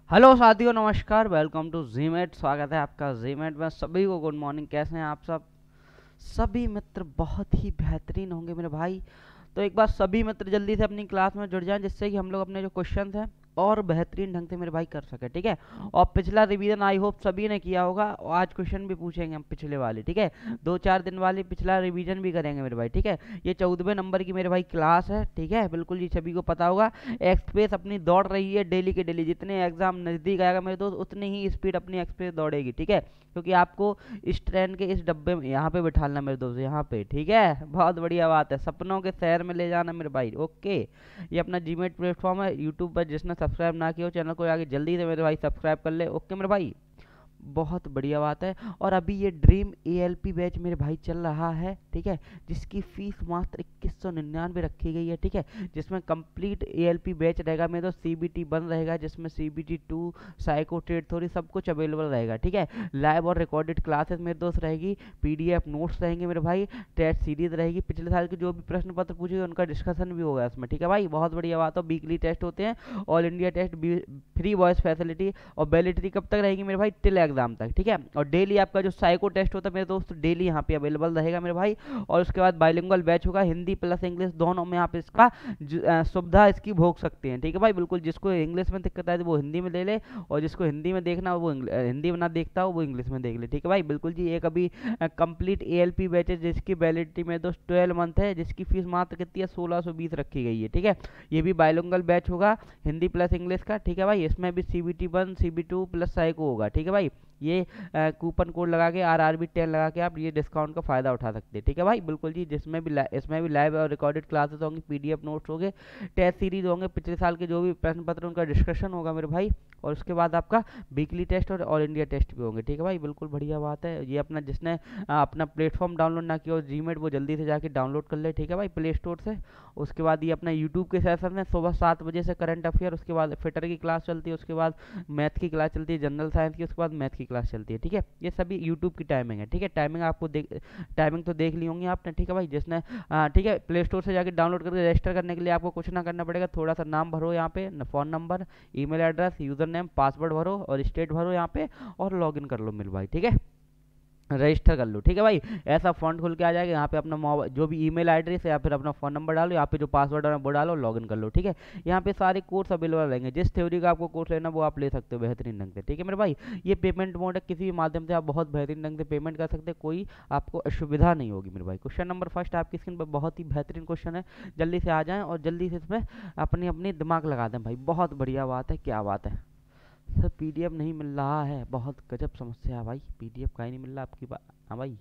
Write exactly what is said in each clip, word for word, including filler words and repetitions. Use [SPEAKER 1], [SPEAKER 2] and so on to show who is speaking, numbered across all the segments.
[SPEAKER 1] Hello साथियों, नमस्कार। Welcome to जीमेट। स्वागत है आपका जीमेट में। सभी को गुड मॉर्निंग। कैसे हैं आप सब? सभी मित्र बहुत ही बेहतरीन होंगे मेरे भाई। तो एक बार सभी मित्र जल्दी से अपनी क्लास में जुड़ जाएं, जिससे कि हम लोग अपने जो क्वेश्चंस हैं और बेहतरीन ढंग से मेरे भाई कर सके। ठीक है। और पिछला रिवीजन आई होप सभी ने किया होगा, और आज क्वेश्चन भी पूछेंगे हम पिछले वाले। ठीक है। दो चार दिन वाले पिछला रिवीजन भी करेंगे मेरे भाई। ठीक है। ये चौदहवें नंबर की मेरे भाई क्लास है। ठीक है, बिल्कुल जी, सभी को पता होगा। एक्सप्रेस अपनी दौड़ रही है डेली के डेली। जितने एग्जाम नज़दीक आएगा मेरे दोस्त, उतनी ही स्पीड अपनी एक्सप्रेस दौड़ेगी। ठीक है। क्योंकि आपको इस ट्रेन के इस डब्बे में यहाँ पे बिठाना मेरे दोस्त, यहाँ पे। ठीक है, बहुत बढ़िया बात है। सपनों के शहर में ले जाना मेरे भाई। ओके। ये अपना जीमेट प्लेटफॉर्म है यूट्यूब पर। जिसने सब्सक्राइब ना किया हो चैनल को आगे जल्दी से मेरे भाई सब्सक्राइब कर ले। ओके मेरे भाई, बहुत बढ़िया बात है। और अभी ये ड्रीम एएलपी बैच मेरे भाई चल रहा है। ठीक है, जिसकी फीस मात्र इक्कीस सौ निन्यानवे रखी गई है। ठीक है, जिसमें कंप्लीट एएलपी बैच रहेगा मेरे दोस्त। सीबीटी वन रहेगा, जिसमें CBT two, psycho trade theory सब कुछ अवेलेबल रहेगा। ठीक है, लाइव और रिकॉर्डेड क्लासेस मेरे दोस्त रहेगी। पीडीएफ नोट्स रहेंगे मेरे भाई। टेस्ट सीरीज रहेगी। पिछले साल के जो भी प्रश्न पत्र पूछे उनका डिस्कशन भी होगा इसमें। ठीक है भाई, बहुत बढ़िया बात है। वीकली टेस्ट होते हैं, all India test, free voice facility. और वैलिडिटी कब तक रहेगी मेरे भाई? टिल एग्जाम तक। ठीक है। और डेली आपका जो साइको टेस्ट होता है मेरे दोस्त, डेली यहाँ पे अवेलेबल रहेगा मेरे भाई। और उसके बाद बाइलिंगुअल बैच होगा, हिंदी प्लस इंग्लिश दोनों में आप इसका सुविधा इसकी भोग सकते हैं। ठीक है भाई, बिल्कुल। जिसको इंग्लिश में दिक्कत है वो हिंदी में ले ले, और जिसको हिंदी में देखना हो वो हिंदी में ना देखता हो वो इंग्लिश में देख ले। ठीक है भाई, बिल्कुल जी। एक अभी कंप्लीट एएलपी बैच है, जिसकी वैलिडिटी में दोस्त ट्वेल्व मंथ है, जिसकी फीस मात्र कितनी है? सोलह सौ बीस रखी गई है। ठीक है, ये भी बाइलिंगुअल बैच होगा, हिंदी प्लस इंग्लिश का। ठीक है भाई, इसमें भी CBT one CB two plus psycho होगा। ठीक है भाई, ये कूपन कोड लगा के आर आर बी टेन लगा के आप ये डिस्काउंट का फायदा उठा सकते हैं। ठीक है भाई, बिल्कुल जी। जिसमें भी इसमें भी लाइव और रिकॉर्डेड क्लासेस होंगी, पीडीएफ नोट्स होंगे, टेस्ट सीरीज होंगे, पिछले साल के जो भी प्रश्न पत्र उनका डिस्कशन होगा मेरे भाई। और उसके बाद आपका वीकली टेस्ट और ऑल इंडिया टेस्ट भी होंगे। ठीक है भाई, बिल्कुल बढ़िया बात है। ये अपना जिसने अपना प्लेटफॉर्म डाउनलोड ना किया हो जीमेट, वो जल्दी से जाके डाउनलोड कर ले। ठीक है भाई, प्ले स्टोर से। उसके बाद ये अपना यूट्यूब के सेशन है सुबह सात बजे से करंट अफेयर, उसके बाद फिटर की क्लास चलती है, उसके बाद मैथ की क्लास चलती है, जनरल साइंस की, उसके बाद मैथ की क्लास चलती है। ठीक है, ये सभी यूट्यूब की टाइमिंग है। ठीक है, टाइमिंग आपको देख टाइमिंग तो देख ली होंगी आपने। ठीक है भाई, जिसने ठीक है प्ले स्टोर से जाके डाउनलोड करके रजिस्टर करने के लिए आपको कुछ ना करना पड़ेगा। थोड़ा सा नाम भरो यहाँ पे, phone number, email address, user name, password भरो और स्टेट भरो यहाँ पे, और लॉगिन कर लो मेरे भाई। ठीक है, रजिस्टर कर लो। ठीक है भाई, ऐसा फॉन्ट खुल के आ जाएगा। यहाँ पे अपना मोबाइल जो भी ईमेल एड्रेस है या फिर अपना फ़ोन नंबर डालो, यहाँ पे जो पासवर्ड है वो डालो, लॉगिन कर लो। ठीक है, यहाँ पे सारे कोर्स अवेलेबल रहेंगे। जिस थ्योरी का आपको कोर्स लेना वो आप ले सकते हो बेहतरीन ढंग से। ठीक है मेरे भाई, ये पेमेंट मोड है, किसी भी माध्यम से आप बहुत बेहतरीन ढंग से पेमेंट कर सकते हैं, कोई आपको असुविधा नहीं होगी मेरे भाई। क्वेश्चन नंबर फर्स्ट आपकी स्क्रीन पर बहुत ही बेहतरीन क्वेश्चन है, जल्दी से आ जाएँ और जल्दी से इसमें अपनी अपनी दिमाग लगा दें भाई। बहुत बढ़िया बात है, क्या बात है सर। पीडीएफ नहीं मिल रहा है, बहुत गजब समस्या है भाई। पीडीएफ का ही नहीं मिल रहा आपकी बात। हाँ भाई,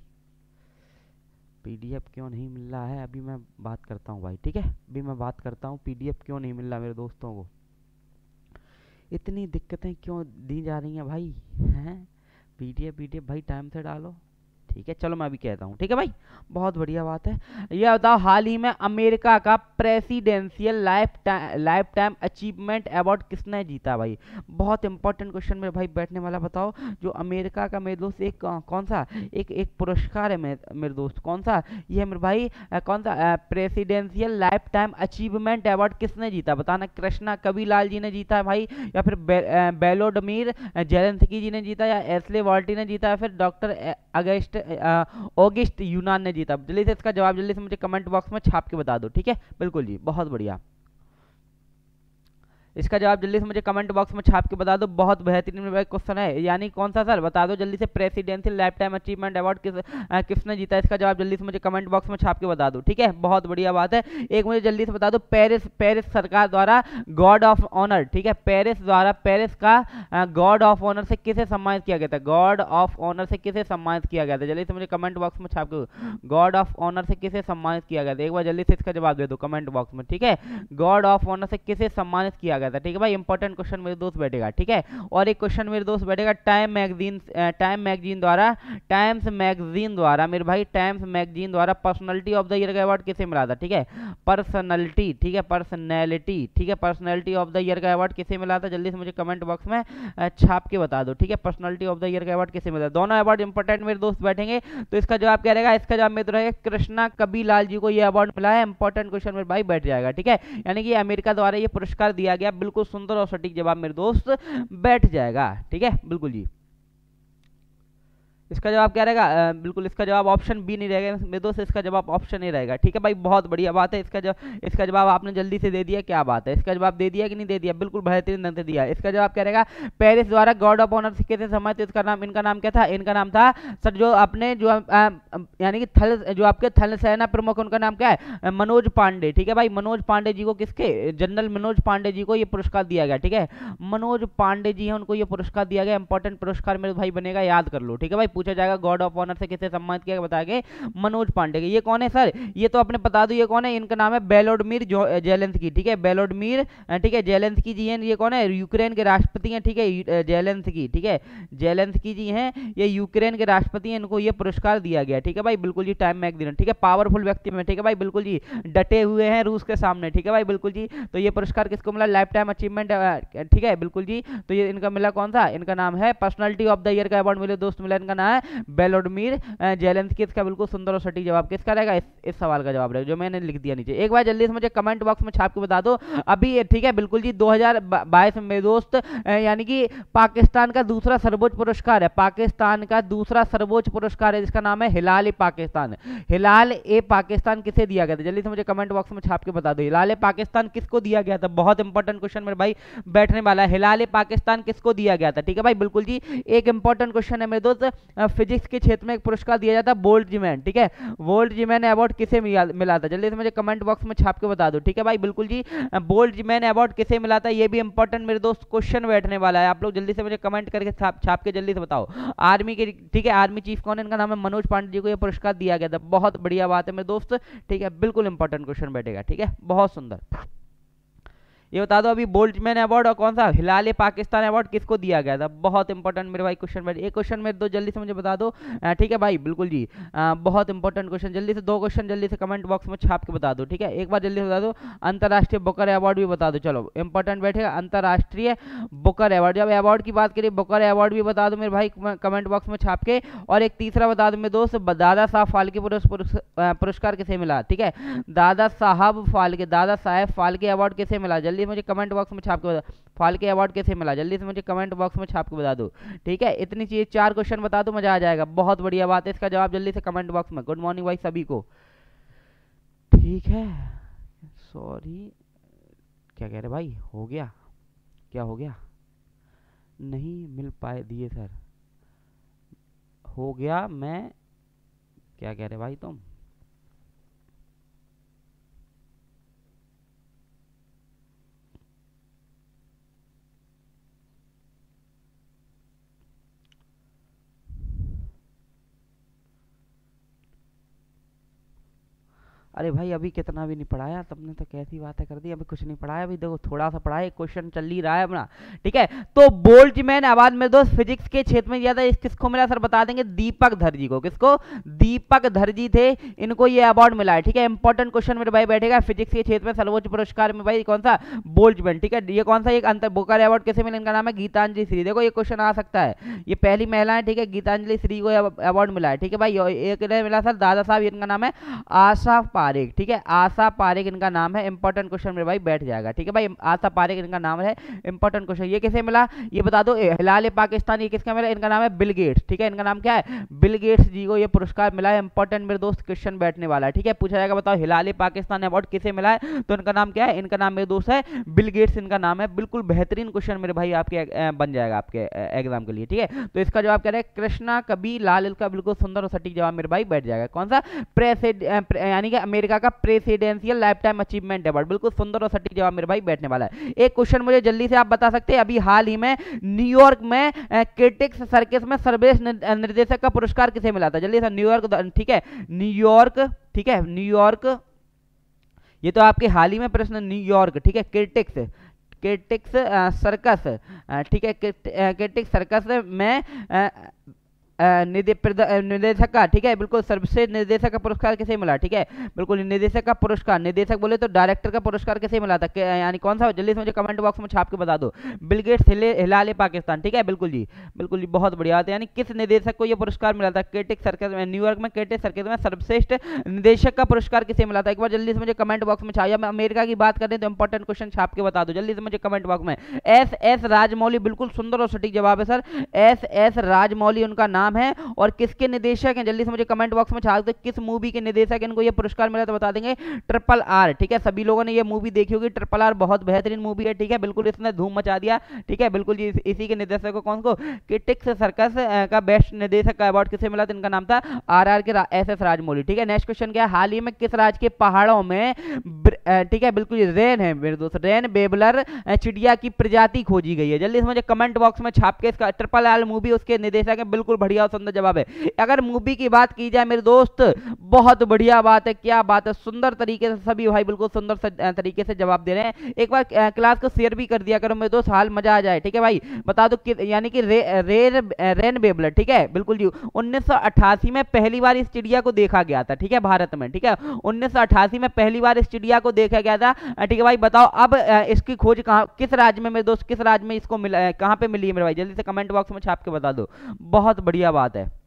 [SPEAKER 1] पीडीएफ क्यों नहीं मिल रहा है? अभी मैं बात करता हूँ भाई। ठीक है, अभी मैं बात करता हूँ पीडीएफ क्यों नहीं मिल रहा मेरे दोस्तों को। इतनी दिक्कतें क्यों दी जा रही हैं भाई? हैं पीडीएफ पीडीएफ भाई टाइम से डालो। ठीक है, चलो मैं अभी कहता हूँ। ठीक है भाई, बहुत बढ़िया बात है। यह बताओ, हाल ही में अमेरिका का presidential lifetime lifetime achievement award किसने जीता भाई? बहुत इंपॉर्टेंट क्वेश्चन मेरे भाई बैठने वाला। बताओ, जो अमेरिका का मेरे दोस्त एक कौन सा एक एक पुरस्कार है मेरे, मेरे दोस्त, कौन सा ये मेरे भाई? आ, कौन सा presidential lifetime achievement award किसने जीता? बताना। कृष्णा कबीलाल जी ने जीता है भाई, या फिर बे, बेलोडमीर जेलेंस्की जी ने जीता, या एस्ले वॉल्टी ने जीता, या फिर डॉक्टर अगस्ट ऑगस्ट यूनान ने जीता? जल्दी से इसका जवाब जल्दी से मुझे कमेंट बॉक्स में छाप के बता दो। ठीक है, बिल्कुल जी, बहुत बढ़िया। इसका जवाब जल्दी से मुझे कमेंट बॉक्स में छाप के बता दो। बहुत बेहतरीन क्वेश्चन है, यानी कौन सा सर? बता दो जल्दी से। Presidential lifetime achievement award किस आ, किसने जीता? इसका जवाब जल्दी से मुझे कमेंट बॉक्स में छाप के बता दो। ठीक है, बहुत बढ़िया बात है। एक मुझे जल्दी से बता दो, पेरिस पेरिस सरकार द्वारा गॉड ऑफ ऑनर, ठीक है, पेरिस द्वारा पेरिस का गॉड ऑफ ऑनर से किसे सम्मानित किया गया था? गॉड ऑफ ऑनर से किसे सम्मानित किया गया था? जल्दी से मुझे कमेंट बॉक्स में छाप के, गॉड ऑफ ऑनर से किसे सम्मानित किया गया था? एक बार जल्दी से इसका जवाब दे दो कमेंट बॉक्स में। ठीक है, गॉड ऑफ ऑनर से किसे सम्मानित किया गया था? ठीक है भाई, इंपॉर्टेंट क्वेश्चन मेरे दोस्त बैठेगा। ठीक है, और एक क्वेश्चन मेरे दोस्त बैठेगा, टाइम मैगजीन टाइम मैगजीन द्वारा टाइम्स मैगजीन द्वारा मेरे भाई टाइम्स मैगजीन द्वारा पर्सनालिटी ऑफ द ईयर का अवार्ड किसे मिला था? ठीक है, पर्सनैलिटी, ठीक है, पर्सनैलिटी, ठीक है, पर्सनैलिटी ऑफ द ईयर का अवार्ड किसे मिला था, जल्दी से मुझे कमेंट बॉक्स में छाप के बता दो, ठीक है, पर्सनैलिटी ऑफ द ईयर का अवार्ड किसे मिला। दोनों अवार्ड इंपॉर्टेंट मेरे दोस्त बैठेंगे, तो इसका जवाब क्या रहेगा, इसका जवाब मेरे रहेगा कृष्णा कबीर लाल जी को ये अवार्ड मिला है। इंपॉर्टेंट क्वेश्चन मेरे भाई बैठ जाएगा, ठीक है, यानी कि अमेरिका द्वारा ये पुरस्कार दिया गया। बिल्कुल सुंदर और सटीक जवाब मेरे दोस्त बैठ जाएगा, ठीक है, बिल्कुल जी। इसका जवाब क्या रहेगा, बिल्कुल इसका जवाब ऑप्शन बी नहीं रहेगा मेरे दोस्त, इसका जवाब ऑप्शन ए रहेगा, ठीक है भाई, बहुत बढ़िया बात है। इसका जवाब इसका जवाब आपने जल्दी से दे दिया, क्या बात है, इसका जवाब दे दिया कि नहीं दे दिया, बिल्कुल बेहतरीन ढंग से दिया। इसका जवाब क्या रहेगा, पेरिस द्वारा गॉड ऑफ ऑनर सिक्के से सम्मानित, इसका नाम, इनका नाम क्या था, इनका नाम था सर जो अपने जो यानी कि थल जो आपके थल सेना प्रमुख, उनका नाम क्या है, मनोज पांडे, ठीक है भाई, मनोज पांडे जी को, किसके, जनरल मनोज पांडे जी को ये पुरस्कार दिया गया, ठीक है, मनोज पांडे जी हैं, उनको ये पुरस्कार दिया गया। इंपॉर्टेंट पुरस्कार मेरे भाई बनेगा, याद कर लो, ठीक है भाई, पूछा जाएगा गॉड ऑफ ऑनर से किसे सम्मानित किया, बताएंगे मनोज पांडे के। ये कौन है सर, ये तो अपने बता दो ये कौन है, इनका नाम है वोलोदिमीर जेलेंस्की, ठीक है, वोलोदिमीर, ठीक है, जेलेंस्की जी हैं। ये कौन है, यूक्रेन के राष्ट्रपति हैं, ठीक है, जेलेंस्की, ठीक है, जेलेंस्की जी हैं, ये यूक्रेन के राष्ट्रपति हैं, इनको ये पुरस्कार दिया गया, ठीक है भाई, बिल्कुल जी, टाइम मैगजीन, ठीक है, पावरफुल व्यक्ति में, ठीक है भाई, बिल्कुल जी, डटे हुए हैं रूस के सामने, ठीक है भाई, बिल्कुल जी। तो ये पुरस्कार किसको मिला, लाइफ टाइम अचीवमेंट, ठीक है, बिल्कुल जी। तो ये इनका मिला कौन सा, इनका नाम है पर्सनालिटी ऑफ द ईयर का अवार्ड मिले दोस्त, मिला इनका नाम है वोलोदिमीर जेलेंस्की। इसका बिल्कुल सुंदर और सटीक जवाब किसका रहेगा, इस, इस सवाल का जवाब रहेगा जो मैंने लिख दिया नीचे। एक बार जल्दी से मुझे कमेंट बॉक्स में छाप के बता दो अभी, ठीक है, बिल्कुल जी, दो हज़ार बाईस में दोस्त, यानी कि पाकिस्तान का दूसरा सर्वोच्च पुरस्कार है, पाकिस्तान का दूसरा सर्वोच्च पुरस्कार है, जिसका नाम है हिलाल ए पाकिस्तान। हिलाल ए पाकिस्तान किसे दिया गया था, जल्दी से मुझे कमेंट बॉक्स में छाप के बता दो, हिलाल ए पाकिस्तान किसको दिया गया था। बहुत इंपॉर्टेंट क्वेश्चन मेरे भाई बैठने वाला है, हिलाल ए पाकिस्तान किसको दिया गया था, ठीक है भाई, बिल्कुल जी। एक इंपॉर्टेंट क्वेश्चन है मेरे दोस्त, फिजिक्स के क्षेत्र में एक पुरस्कार दिया जाता है बोल्ट्जमैन, ठीक है, बोल्ट्जमैन अवार्ड किसे मिला था, जल्दी से मुझे कमेंट बॉक्स में छाप के बता दो, ठीक है भाई, बिल्कुल जी, बोल्ट्जमैन अवार्ड किसे मिला था, ये भी इंपॉर्टेंट मेरे दोस्त क्वेश्चन बैठने वाला है। आप लोग जल्दी से मुझे कमेंट करके छाप छाप के जल्दी से बताओ। आर्मी के, ठीक है, आर्मी चीफ कौन है, इनका नाम है मनोज पांडे जी को यह पुरस्कार दिया गया था। बहुत बढ़िया बात है मेरे दोस्त, ठीक है, बिल्कुल इंपॉर्टेंट क्वेश्चन बैठेगा, ठीक है, बहुत सुंदर। ये बता दो अभी बोल्ट्जमैन अवार्ड और कौन सा हिलाल ए पाकिस्तान अवार्ड किसको दिया गया था, बहुत इंपॉर्टेंट मेरे भाई क्वेश्चन बैठे। एक क्वेश्चन मेरे दो जल्दी से मुझे बता दो, ठीक है भाई, बिल्कुल जी, आ, बहुत इंपॉर्टेंट क्वेश्चन, जल्दी से दो क्वेश्चन जल्दी से कमेंट बॉक्स में छाप के बता दो, ठीक है, एक बार जल्दी से बता दो। अंतर्राष्ट्रीय बुकर अवार्ड भी बता दो, चलो इंपॉर्टेंट बैठेगा, अंतर्राष्ट्रीय बुकर अवार्ड, जब अवार्ड की बात करिए बुकर अवार्ड भी बता दो मेरे भाई कमेंट बॉक्स में छाप के। और एक तीसरा बता दो मेरे दोस्त, दादा साहब फाल्के पुरस्कार किसे मिला, ठीक है, दादा साहब फाल्के, दादा साहेब फाल्के अवार्ड किसे मिला, जल्दी मुझे कमेंट बॉक्स में छाप के बता, फाल्के अवार्ड कैसे मिला, जल्दी से मुझे कमेंट बॉक्स में छाप के बता दो, ठीक है, इतनी चीज, चार क्वेश्चन बता दो, मजा आ जाएगा, बहुत बढ़िया बात है। इसका जवाब जल्दी से कमेंट बॉक्स में। गुड मॉर्निंग भाई सभी को, ठीक है, सॉरी, क्या कह रहे भाई, हो गया, क्या हो गया, नहीं मिल पाए दिए सर, हो गया, मैं क्या कह रहे भाई तुम, अरे भाई अभी कितना भी नहीं पढ़ाया, तुमने तो कैसी बातें कर दी, अभी कुछ नहीं पढ़ाया, अभी देखो थोड़ा सा पढ़ाया, क्वेश्चन चल ही रहा है अपना, ठीक है। तो बोल्ट्जमैन अवार्ड में दोस्त फिजिक्स के क्षेत्र में दिया था, इस किसको मिला सर बता देंगे, दीपक धरजी को, किसको, दीपक धरजी थे, इनको ये अवार्ड मिला है, ठीक है। इंपॉर्टेंट क्वेश्चन मेरे भाई बैठेगा, फिजिक्स के क्षेत्र में सर्वोच्च पुरस्कार में भाई कौन सा, बोल्ट्जमैन, ठीक है। ये कौन सा, एक अंतर बुकर अवार्ड कैसे मिला, इनका नाम है गीतांजलि श्री, देखो ये क्वेश्चन आ सकता है, ये पहली महिला है, ठीक है, गीतांजलि श्री को अवार्ड मिला है, ठीक है भाई। एक मिला सर दादा साहब, इनका नाम है आशा पारेख, ठीक है, आशा पारेख इनका नाम है। इंपॉर्टेंट क्वेश्चन मेरे भाई बैठ जाएगा, ठीक है भाई, आशा पारेख इनका नाम है। इंपॉर्टेंट क्वेश्चन, ये किसे मिला ये बता दो, हिलाल ए पाकिस्तान, ये किसका मिला, इनका नाम है बिल गेट्स, ठीक है, इनका नाम क्या है, बिल गेट्स जी को ये पुरस्कार मिला है। इंपॉर्टेंट मेरे दोस्त क्वेश्चन बैठने वाला है, ठीक है, पूछा जाएगा बताओ हिलाल ए पाकिस्तान अवार्ड किसे मिला है, तो इनका नाम क्या है, इनका नाम मेरे दोस्त है बिल गेट्स, इनका नाम है। बिल्कुल बेहतरीन क्वेश्चन मेरे भाई आपके बन जाएगा आपके एग्जाम के लिए, ठीक है। तो इसका जवाब क्या है, कृष्णा कबीर लाल, इसका बिल्कुल सुंदर और सटीक जवाब मेरे भाई बैठ जाएगा। कौन सा, प्रेसिडेंट, यानी कि अमेरिका का presidential lifetime achievement award, बिल्कुल सुंदर और सटीक जवाब मेरे भाई बैठने वाला है। एक क्वेश्चन मुझे जल्दी से आप बता सकते हैं, अभी हाल ही में न्यूयॉर्क में क्रिटिक्स सर्कस में सर्वश्रेष्ठ निर्देशक का पुरस्कार किसे मिला था, जल्दी से, न्यूयॉर्क, ठीक है, न्यूयॉर्क, ठीक है, न्यूयॉर्क, ये तो आपके हाल ही में प्रश्न, न्यूयॉर्क, ठीक है, क्रिटिक्स क्रिटिक्स सर्कस, ठीक है, क्रिटिक्स सर्कस में निर्देशक का, ठीक है बिल्कुल, सर्वश्रेष्ठ निर्देशक का पुरस्कार किसे मिला, ठीक है बिल्कुल, निर्देशक का पुरस्कार, निर्देशक बोले तो डायरेक्टर का पुरस्कार किसे मिला था, यानी कौन सा, जल्दी से मुझे कमेंट बॉक्स में छाप के बता दो। बिल गेट्स हिलाले पाकिस्तान, ठीक है बिल्कुल जी, बिल्कुल जी, बहुत बढ़िया बात है। यानी किस निर्देशक को यह पुरस्कार मिला था, केटिक सर्कस में, न्यूयॉर्क में केटिक सर्कस में सर्वश्रेष्ठ निर्देशक का पुरस्कार किसे मिला था, एक बार जल्दी से मुझे कमेंट बॉक्स में छाया। मैं अमेरिका की बात करें तो इंपॉर्टेंट क्वेश्चन छाप के बता दो जल्दी से मुझे कमेंट बॉक्स में। एस एस राजमौली, बिल्कुल सुंदर और सटीक जवाब है सर, एस एस राजमौली उनका नाम है। और किसके निर्देशक हैं, जल्दी से मुझे कमेंट बॉक्स में छाप दो, किस मूवी के निर्देशक इनको ये पुरस्कार मिला तो बता देंगे। ट्रिपल आर, ठीक है, सभी लोगों ने ये मूवी देखी होगी, ट्रिपल आर बहुत बेहतरीन मूवी है, ठीक है बिल्कुल, इसने धूम मचा दिया, ठीक है बिल्कुल जी। इसी के निर्देशक को कौन को, किटिक्स सर्कस का बेस्ट निर्देशक का अवार्ड किसे मिला था, इनका नाम था आर आर के एस एस राजमौली, ठीक है। नेक्स्ट क्वेश्चन क्या है, हाल ही में किस राज्य के पहाड़ों में, ठीक है बिल्कुल रेन है मेरे दोस्त, रेन बेबलर चिड़िया की प्रजाति खोजी गई है, जल्दी से मुझे कमेंट बॉक्स में छाप के इसका ट्रिपल आर मूवी उसके निर्देशक है, बिल्कुल बढ़िया और सुंदर जवाब है। अगर मूवी की बात की जाए मेरे दोस्त, बहुत बढ़िया बात है, क्या बात है, सुंदर तरीके से सभी भाई बिल्कुल सुंदर तरीके से जवाब दे रहे हैं। एक बार क्लास को शेयर भी कर दिया करो मेरे दोस्त, हाल मजा आ जाए, ठीक है भाई, बता दो कि, यानी कि रे, रे, रेन बेबलर, ठीक है बिल्कुल जी, उन्नीस सौ अट्ठासी में पहली बार इस चिड़िया को देखा गया था, ठीक है भारत में, ठीक है उन्नीस सौ अट्ठासी में पहली बार इस चिड़िया को देखा गया था, ठीक है भाई। बताओ अब इसकी खोज कहां, किस राज्य में मेरे दोस्त, किस राज्य में इसको मिला, कहां पे मिली है मेरे भाई, जल्दी से कमेंट बॉक्स में छाप के बता दो, बहुत बढ़िया बात है।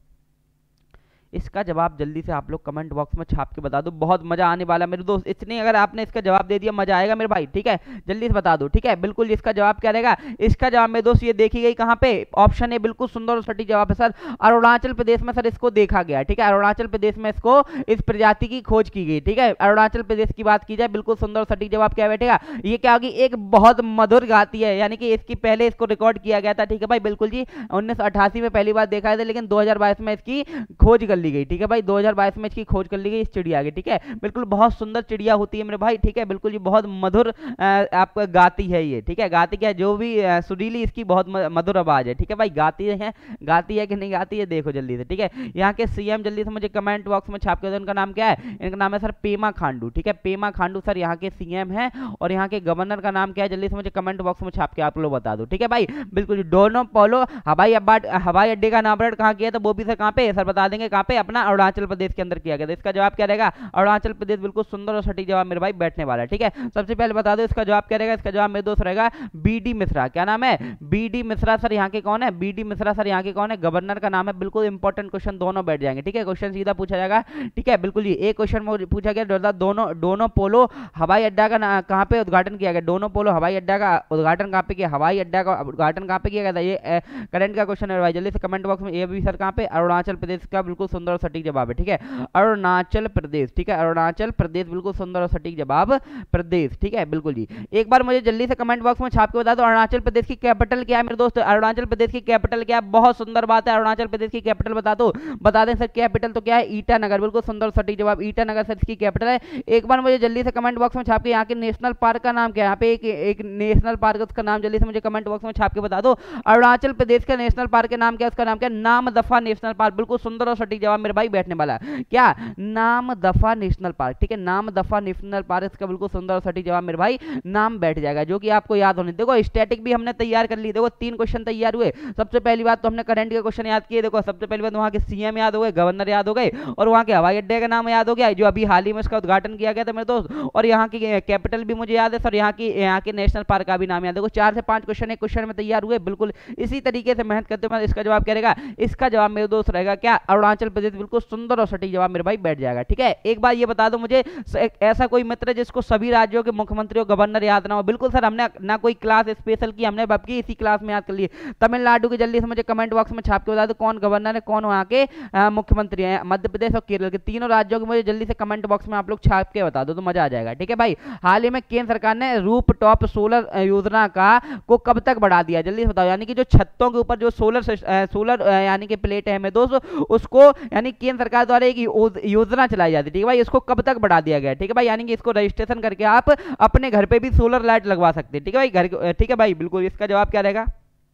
[SPEAKER 1] इसका जवाब जल्दी से आप लोग कमेंट बॉक्स में छाप के बता दो, बहुत मजा आने वाला मेरे दोस्त, इतने अगर आपने इसका जवाब दे दिया मजा आएगा मेरे भाई, ठीक है जल्दी से बता दो, ठीक है बिल्कुल। इसका जवाब क्या रहेगा, इसका जवाब मेरे दोस्त ये देखी गई कहां पे, ऑप्शन है बिल्कुल सुंदर और सटीक जवाब है सर, अरुणाचल प्रदेश में सर इसको देखा गया, ठीक है अरुणाचल प्रदेश में इसको, इस प्रजाति की खोज की गई, ठीक है अरुणाचल प्रदेश की बात की जाए, बिल्कुल सुंदर और सटीक जवाब क्या बैठेगा, ये क्या होगी, एक बहुत मधुर गाती है, यानी कि इसकी पहले इसको रिकॉर्ड किया गया था, ठीक है भाई बिल्कुल जी, उन्नीस सौ अट्ठासी में पहली बार देखा था, लेकिन दो हजार बाईस में इसकी खोज कर ली गई, ठीक है भाई दो हजार बाईस में इसकी खोज कर ली गई इस चिड़िया की, ठीक है बिल्कुल, बहुत सुंदर चिड़िया होती है मेरे भाई, ठीक है बिल्कुल, ये बहुत मधुर आपका गाती है ये, ठीक है गाती क्या, जो भी सुरीली इसकी बहुत मधुर आवाज है, ठीक है भाई, गाती है, गाती है कि नहीं गाती है देखो जल्दी से, ठीक है। यहाँ के सीएम जल्दी से मुझे कमेंट बॉक्स में छाप के दो, इनका नाम क्या है, इनका नाम है सर पेमा खांडू, ठीक है पेमा खांडू सर यहाँ के सीएम है, और यहाँ के गवर्नर का नाम क्या है, जल्दी से मुझे कमेंट बॉक्स में छाप के आप लोग बता दो, ठीक है भाई बिल्कुल। डोनो पोलो हवाई अड्डा, हवाई अड्डे का नामकरण कहाँ किया था, वो भी सर कहाँ पे सर बता देंगे, कहाँ पे, अपना अरुणाचल प्रदेश के अंदर किया गया था, इसका जवाब क्या रहेगा, अरुणाचल प्रदेश, बिल्कुल सुंदर और सटीक जवाब मेरे भाई बैठने वाला है, ठीक है। सबसे पहले बता दो इसका जवाब क्या रहेगा, इसका जवाब मेरे दोस्त रहेगा बी डी मिश्रा, क्या नाम है, बी डी मिश्रा सर यहाँ के कौन है, बी डी मिश्रा सर यहाँ के कौन है, गवर्नर का नाम है, बिल्कुल इंपॉर्टेंट क्वेश्चन दोनों बैठ जाएंगे, ठीक है क्वेश्चन सीधा पूछा जाएगा, ठीक है बिल्कुल जी। एक क्वेश्चन में पूछा गया दोनों डोनो पोलो हवाई अड्डा का कहाँ पे उद्घाटन किया गया, डोनो पोलो हवाई अड्डा का उद्घाटन कहाँ पे किया, हवाई अड्डा का उद्घाटन कहाँ पे किया गया था, ये करंट का क्वेश्चन है भाई, जल्दी से कमेंट बॉक्स में, ये भी सर कहाँ पे, अरुणाचल प्रदेश का, बिल्कुल सुंदर और सटीक जवाब है, ठीक है अरुणाचल प्रदेश, ठीक है अरुणाचल प्रदेश, बिल्कुल सुंदर और सटीक जवाब प्रदेश, ठीक है बिल्कुल जी। एक बार मुझे जल्दी से कमेंट बॉक्स में छाप के बता दो अरुणाचल प्रदेश की कैपिटल क्या है मेरे दोस्त, अरुणाचल प्रदेश की कैपिटल क्या है, बहुत सुंदर बात है, अरुणाचल प्रदेश की कैपिटल बता दो, बता दें सर कैपिटल तो क्या है, ईटानगर, बिल्कुल सुंदर सटीक जवाब, ईटानगर सर इसकी कैपिटल है। एक बार मुझे जल्दी से कमेंट बॉक्स में छाप के यहाँ के नेशनल पार्क का नाम क्या है, यहाँ पे एक, एक नेशनल पार्क उसका नाम जल्दी से मुझे कमेंट बॉक्स में छाप के बता दो, अरुणाचल प्रदेश का नेशनल पार्क का नाम क्या है, उसका नाम क्या, नाम दफा नेशनल पार्क, बिल्कुल सुंदर और सटीक जवाब मेरे भाई बैठने वाला है, क्या नाम दफा नेशनल पार्क, ठीक है नाम दफा नेशनल पार्क, इसका बिल्कुल सुंदर और सटीक जवाब मेरे भाई नाम बैठ जाएगा, जो कि आपको याद होने। देखो स्टैटिक भी हमने तैयार कर ली, देखो तीन क्वेश्चन तैयार हुए, सबसे पहली बात तो हमने करंट के क्वेश्चन याद किए, देखो सबसे पहली बात वहां के सीएम याद हो गए, गवर्नर याद हो गए, और वहां के हवाई अड्डे का नाम याद हो गया जो अभी हाल ही में इसका उद्घाटन किया गया था मेरे दोस्त, और यहाँ की कैपिटल भी मुझे याद है सर, यहाँ की यहाँ के नेशनल पार्क का भी नाम याद है। देखो चार से पांच क्वेश्चन एक क्वेश्चन में तैयार हुए, बिल्कुल इसी तरीके से मेहनत करते हुए इसका जवाब क्या रहेगा, इसका जवाब मेरे दोस्त रहेगा क्या, अरुणाचल प्रदेश, बिल्कुल सुंदर और सटीक जवाब मेरे भाई बैठ जाएगा, ठीक है। एक बार ये बता दो मुझे ऐसा कोई मित्र जिसको सभी राज्यों के मुख्यमंत्री और गवर्नर याद ना हो, बिल्कुल सर हमने ना कोई क्लास स्पेशल की, हमने बल्कि इसी क्लास में याद कर लिए। तमिलनाडु की जल्दी से मुझे कमेंट बॉक्स में छाप के बता दो कौन गवर्नर है, कौन वहां के मुख्यमंत्री हैं, मध्य प्रदेश और केरल के तीनों राज्यों के मुझे जल्दी से कमेंट बॉक्स में आप लोग छाप के बता दो तो मजा आ जाएगा, ठीक है भाई। हाल ही में केंद्र सरकार ने रूप टॉप सोलर योजना का को कब तक बढ़ा दिया, जल्दी से बताओ, यानी कि जो छतों के ऊपर जो सोलर सोलर यानी कि प्लेट है मेरे दोस्त, उसको यानी केंद्र सरकार द्वारा एक योजना चलाई जाती है, ठीक है भाई, इसको कब तक बढ़ा दिया गया, ठीक है भाई, यानी कि इसको रजिस्ट्रेशन करके आप अपने घर पे भी सोलर लाइट लगवा सकते हैं, ठीक है भाई घर, ठीक है भाई बिल्कुल। इसका जवाब क्या रहेगा,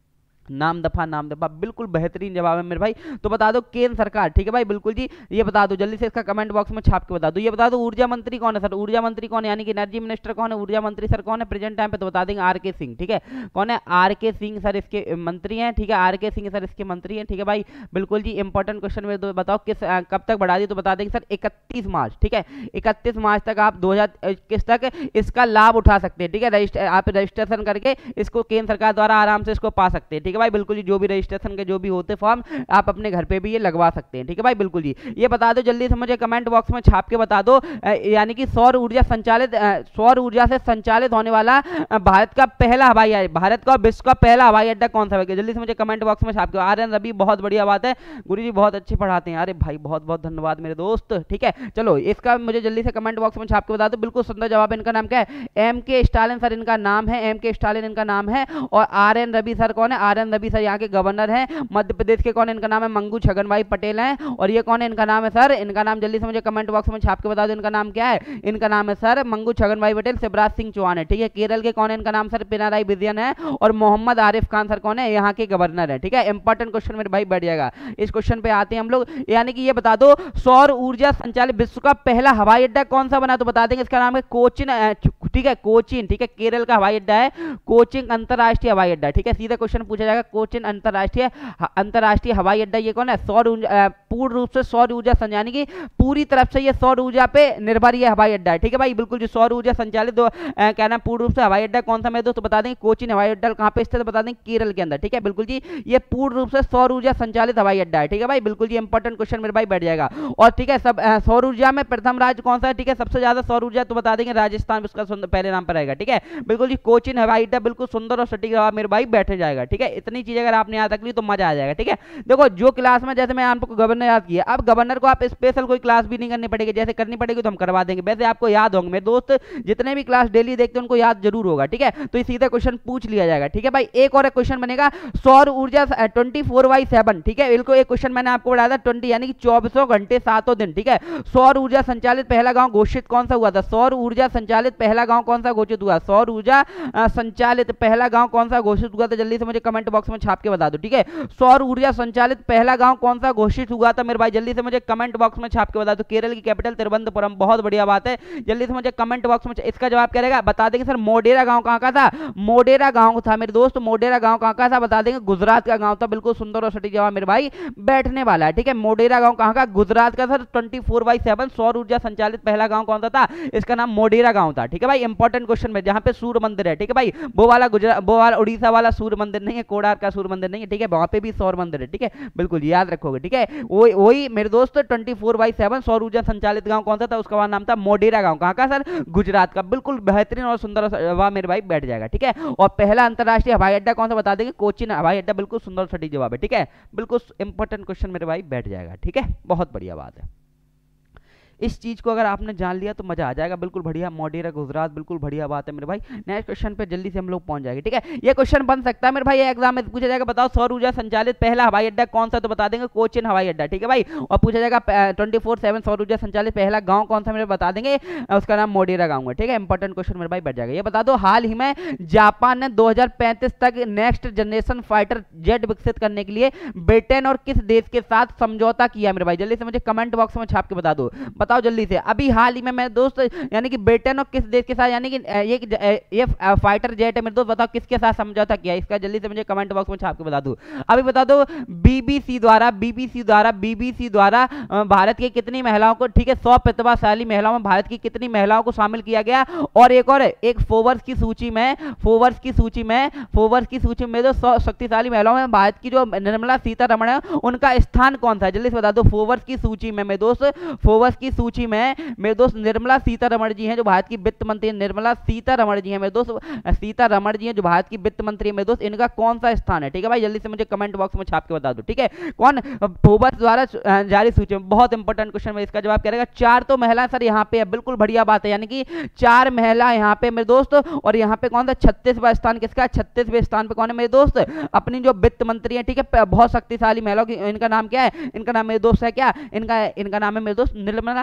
[SPEAKER 1] नाम दफा नाम दफा, बिल्कुल बेहतरीन जवाब है मेरे भाई। तो बता दो केंद्र सरकार, ठीक है भाई, बिल्कुल जी, ये बता दो जल्दी से, इसका कमेंट बॉक्स में छाप के बता दो। ये बता दो ऊर्जा मंत्री कौन है सर, ऊर्जा मंत्री कौन है, यानी कि एनर्जी मिनिस्टर कौन है, ऊर्जा मंत्री सर कौन है प्रेजेंट टाइम पे, तो बता देंगे आर के सिंह, ठीक है, कौन है, आर के सिंह सर इसके मंत्री हैं, ठीक है, आर के सिंह सर इसके मंत्री हैं, ठीक है भाई, बिल्कुल जी। इंपॉर्टेंट क्वेश्चन मेरे दो बताओ किस कब तक बढ़ा दी, तो बता देंगे सर इकतीस मार्च, ठीक है, इकतीस मार्च तक आप दो हजार इक्कीस तक इसका लाभ उठा सकते हैं, ठीक है, रजिस्टर आप रजिस्ट्रेशन करके इसको केंद्र सरकार द्वारा आराम से इसको पा सकते हैं, ठीक है भाई, बिल्कुल जी। जो भी रजिस्ट्रेशन के जो भी होते फॉर्म आप अपने घर पे भी ये लगवा सकते हैं, ठीक है भाई, बिल्कुल जी। ये बता दो जल्दी से मुझे कमेंट बॉक्स में छाप के बता दो, यानी कि सौर ऊर्जा संचालित सौर ऊर्जा से संचालित होने वाला भारत का पहला हवाई अड्डा, भारत का विश्व का पहला हवाई अड्डा कौन सा है, जल्दी से मुझे कमेंट बॉक्स में छाप के। आर एन रवि, बहुत बढ़िया बात है, गुरुजी बहुत अच्छे पढ़ाते हैं, अरे भाई बहुत बहुत धन्यवाद मेरे दोस्त, ठीक है। चलो इसका मुझे जल्दी से कमेंट बॉक्स में छाप के बता दो, बिल्कुल सुंदर जवाब। इनका नाम क्या है, एम के स्टालिन सर इनका नाम है, एम के स्टालिन इनका नाम है। और आर एन रवि सर कौन है, आर एन रवि सर यहाँ के गवर्नर हैं मध्य प्रदेश के, कौन है, इनका नाम है मंगू छगन भाई पटेल हैं। और ये कौन है, इनका नाम है सर, इनका नाम जल्दी से मुझे कमेंट बॉक्स में छाप के बता दो, इनका नाम क्या है, इनका नाम है सर मंगू छगन भाई पटेल, शिवराज सिंह चौहान है, ठीक है। केरल के कौन है, इनका नाम सर पिनाराई विजयन है। और मोहम्मद आरिफ खान सर कौन है, यहाँ के गवर्नर है, ठीक है। इंपॉर्टेंट क्वेश्चन मेरे भाई बैठ जाएगा, इस क्वेश्चन पे आते हैं हम लोग, यानी कि ये बता दो सौर ऊर्जा संचालित विश्व का पहला हवाई अड्डा कौन सा बना, तो बता देंगे इसका नाम है कोचिन, ठीक है, कोचिन, ठीक है, केरल का हवाई अड्डा है कोचिन अंतरराष्ट्रीय हवाई अड्डा, ठीक है। सीधा क्वेश्चन पूछा जाएगा, कोचिन अंतरराष्ट्रीय अंतरराष्ट्रीय हवाई अड्डा ये कौन है, सौर ऊर्जा, पूर्ण रूप से सौर ऊर्जा यानी कि पूरी तरफ से ये सौर ऊर्जा पे निर्भर ये हवाई अड्डा है, ठीक है भाई, बिल्कुल जो सौर ऊर्जा संचालित क्या नाम पूर्ण रूप से हवाई अड्डा कौन सा मेरे दोस्त, बता देंगे कोचिन हवाई अड्डा कहां पे स्थित है, बता देंगे केरल के अंदर, ठीक है, बिल्कुल जी। ये पूर्ण रूप से सौर ऊर्जा संचालित हवाई अड्डा है, ठीक है भाई, बिल्कुल जी। इंपॉर्टेंट क्वेश्चन मेरे भाई बैठ जाएगा। और ठीक है, सब सौर ऊर्जा में प्रथम राज्य कौन सा है, ठीक है, सबसे ज्यादा सौर ऊर्जा, तो बता देंगे राजस्थान, उसका पहले नाम पर रहेगा, ठीक है, बिल्कुल जी। कोचिन हवाई अड्डा बिल्कुल सुंदर और सटीक जवाब मेरे भाई बैठे जाएगा, ठीक है। इतनी चीज अगर आपने याद रख ली तो मजा आ जाएगा, ठीक है। देखो जो क्लास में जैसे मैं आपको गवर्नर याद किया, अब गवर्नर को आप स्पेशल कोई क्लास भी नहीं करनी पड़ेगी, जैसे करनी पड़ेगी तो हम करवा देंगे, वैसे आपको याद होंगे मेरे दोस्त, जितने भी क्लास डेली देखते हैं उनको याद जरूर होगा, ठीक है। तो सीधा क्वेश्चन पूछ लिया जाएगा, ठीक है भाई। एक और क्वेश्चन बनेगा सौर ऊर्जा ट्वेंटी फोर बाई सेवन, ठीक है, बिल्कुल एक क्वेश्चन मैंने आपको बताया था ट्वेंटी यानी कि चौबीसों घंटे सातों दिन, ठीक है। सौर ऊर्जा संचालित पहला गांव घोषित कौन सा हुआ था, सौर ऊर्जा संचालित पहला गांव कौन सा घोषित हुआ, सौर ऊर्जा संचालित पहला गांव कौन सा घोषित हुआ था, जल्दी से मुझे कमेंट बॉक्स में छाप के बता दो, ठीक है। सौर ऊर्जा संचालित पहला गांव कौन सा घोषित हुआ था मेरे भाई, जल्दी से मुझे कमेंट बॉक्स में छाप के बता दो। केरल की कैपिटल तिरुवनंतपुरम, बहुत बढ़िया बात है, जल्दी से मुझे कमेंट बॉक्स में इसका जवाब क्या रहेगा, बता देंगे सर मोडेरा गांव कहां का था, मोडेरा गांव था मेरे दोस्त, मोडेरा गांव कहां का था, बता देंगे गुजरात का गांव था, बिल्कुल सुंदर और सटीक जवाब मेरे भाई बैठने वाला है, ठीक है। मोडेरा गांव कहां का, गुजरात का sir, twenty four by seven सौर ऊर्जा संचालित पहला गांव कौन सा था, इसका नाम मोडेरा गांव था, ठीक है भाई। इंपॉर्टेंट क्वेश्चन में जहां पे सूर्य मंदिर है, ठीक है भाई, वो वाला गुजरात वो वाला उड़ीसा वाला सूर्य मंदिर नहीं है, कोडार का सूर्य मंदिर नहीं है, ठीक है, वहां पे भी सौर मंदिर है, ठीक है, बिल्कुल याद रखोगे, ठीक है। वही वही मेरे दोस्त ट्वेंटी फोर बाई सेवन सौर ऊर्जा संचालित गांव कौन सा था, उसका नाम था मोडेरा गांव, कहां का सर, गुजरात का, बिल्कुल बेहतरीन और सुंदर जवाब मेरे भाई बैठ जाएगा, ठीक है। और पहला अंतरराष्ट्रीय हवाई अड्डा कौन सा, बता देंगे कोचिन हवाई अड्डा, बिल्कुल सुंदर सटीक जवाब है, ठीक है, बिल्कुल इंपॉर्टेंट क्वेश्चन मेरे भाई बैठ जाएगा, ठीक है, बहुत बढ़िया बात है। इस चीज को अगर आपने जान लिया तो मजा आ जाएगा, बिल्कुल बढ़िया, मोडेरा गुजरात, बिल्कुल बढ़िया बात है मेरे भाई। नेक्स्ट क्वेश्चन पे जल्दी से हम लोग पहुंच जाएंगे, ठीक है। ये क्वेश्चन बन सकता है मेरे भाई एग्जाम में पूछा जाएगा, बताओ सौर ऊर्जा संचालित पहला हवाई अड्डा कौन सा, तो बता देंगे कोचिन हवाई अड्डा, ठीक है भाई। और पूछा जाएगा ट्वेंटी फोर सेवन सौर ऊर्जा संचालित पहला गांव कौन सा, मेरे बता देंगे उसका नाम मोडेरा गांव है, ठीक है। इंपॉर्टेंट क्वेश्चन मेरे भाई बैठ जाएगा। ये बता दो हाल ही में जापान ने दो हजार पैंतीस तक नेक्स्ट जनरेशन फाइटर जेट विकसित करने के लिए ब्रिटेन और किस देश के साथ समझौता किया मेरे भाई, जल्दी से मुझे कमेंट बॉक्स में छाप के बता दो, बताओ जल्दी से। अभी हाल ही में मैं दोस्त यानी कि ब्रिटेन और किस देश के साथ, यानी कि ये ये फाइटर जेट है मेरे दोस्त, बताओ किसके साथ समझौता किया, इसका जल्दी से मुझे कमेंट बॉक्स में छाप के बता दो। अभी बता दो बीबीसी द्वारा बीबीसी द्वारा बीबीसी द्वारा भारत की कितनी महिलाओं को, ठीक है, सौ प्रतिभाशाली महिलाओं में भारत की कितनी महिलाओं को शामिल किया गया। और एक और एक फोर्ब्स की सूची में फोर्ब्स की सूची में फोर्ब्स की सूची में जो सौ शक्तिशाली महिलाओं में भारत की जो निर्मला सीतारमण है उनका स्थान कौन था, जल्दी से बता दो। फोर्ब्स की सूची में मेरे दोस्त फोर्ब्स की सूची में मेरे दोस्त निर्मला सीतारमण जी हैं जो भारत की वित्त मंत्री, निर्मला सीतारमण जी हैं मेरे दोस्त, सीतारमण जी हैं जो भारत की वित्त मंत्री है मेरे दोस्त, इनका कौन सा स्थान है, ठीक है भाई, जल्दी से मुझे कमेंट बॉक्स में छाप के बता दो, ठीक है। कौन फोर्ब्स द्वारा जारी सूची में, बहुत इंपॉर्टेंट क्वेश्चन में इसका जवाब क्या रहेगा, चार तो महिला सर यहाँ पे है, बिल्कुल बढ़िया बात है, यानी कि चार महिला यहाँ पे मेरे दोस्त। और यहाँ पे कौन सा छत्तीसवां स्थान किसका, छत्तीसवें स्थान पे कौन है मेरे दोस्त, अपनी जो वित्त मंत्री है, ठीक है, बहुत शक्तिशाली महिलाओं की, इनका नाम क्या है, इनका नाम मेरे दोस्त है क्या, इनका इनका नाम है मेरे दोस्त निर्मला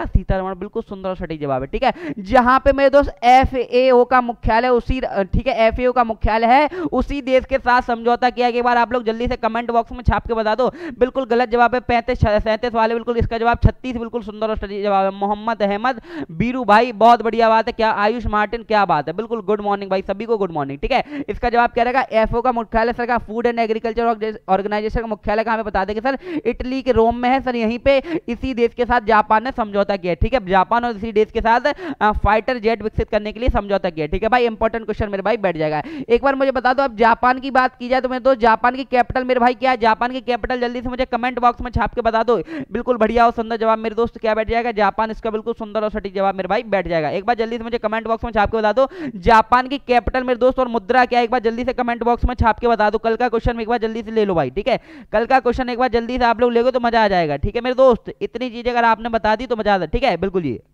[SPEAKER 1] निर्मला सीतारमण, बिल्कुल सुंदर और सटीक जवाब है। ठीक है, जहां पे मेरे दोस्त एफ ए ओ का मुख्यालय उसी, ठीक है, एफ ए ओ का मुख्यालय है उसी देश के साथ समझौता किया। एक बार आप लोग जल्दी से कमेंट बॉक्स में छाप के बता दो। बिल्कुल गलत जवाब है पैंतीस सैंतीस वाले, बिल्कुल इसका जवाब छत्तीस, बिल्कुल सुंदर और सटीक जवाब है। मोहम्मद अहमद बीरू भाई, बहुत बढ़िया बात है। क्या आयुष मार्टिन, क्या बात है, बिल्कुल गुड मॉर्निंग भाई, सभी को गुड मॉर्निंग। ठीक है, इसका जवाब क्या रहेगा, एफ ए ओ का मुख्यालय सर का फूड एंड एग्रीकल्चर ऑर्गेनाइजेशन का मुख्यालय कहां पे बता देंगे सर, इटली के रोम में है सर। यहीं पे इसी देश के साथ जापान ने समझौता किया। ठीक है, जापान और इसी देश के साथ फाइटर जेट विकसित करने के लिए समझौता किया। ठीक है भाई, इंपॉर्टेंट क्वेश्चन मेरे भाई बैठ जाएगा। एक बार मुझे बता दो, अब जापान की बात की जाए तो मेरे दोस्त जापान की कैपिटल मेरे भाई क्या है, जापान की कैपिटल जल्दी से मुझे कमेंट बॉक्स में छाप के बता दो। बिल्कुल बढ़िया और सुंदर जवाब मेरे दोस्त क्या बैठ जाएगा, जापान, इसका बिल्कुल सुंदर और सटीक जवाब मेरे भाई बैठ जाएगा। एक बार जल्दी से मुझे कमेंट बॉक्स में छाप के बता दो जापान की कैपिटल मेरे दोस्त और मुद्रा क्या है, एक बार जल्दी से कमेंट बॉक्स में छाप के बता दो। कल का क्वेश्चन एक बार जल्दी से ले लो भाई। ठीक है, कल का क्वेश्चन एक बार जल्दी से आप लोग ले लो तो मजा आ जाएगा। ठीक है मेरे दोस्त, इतनी चीजें अगर आपने बता दी तो मजा आ जाए। ठीक है, बिल्कुल ये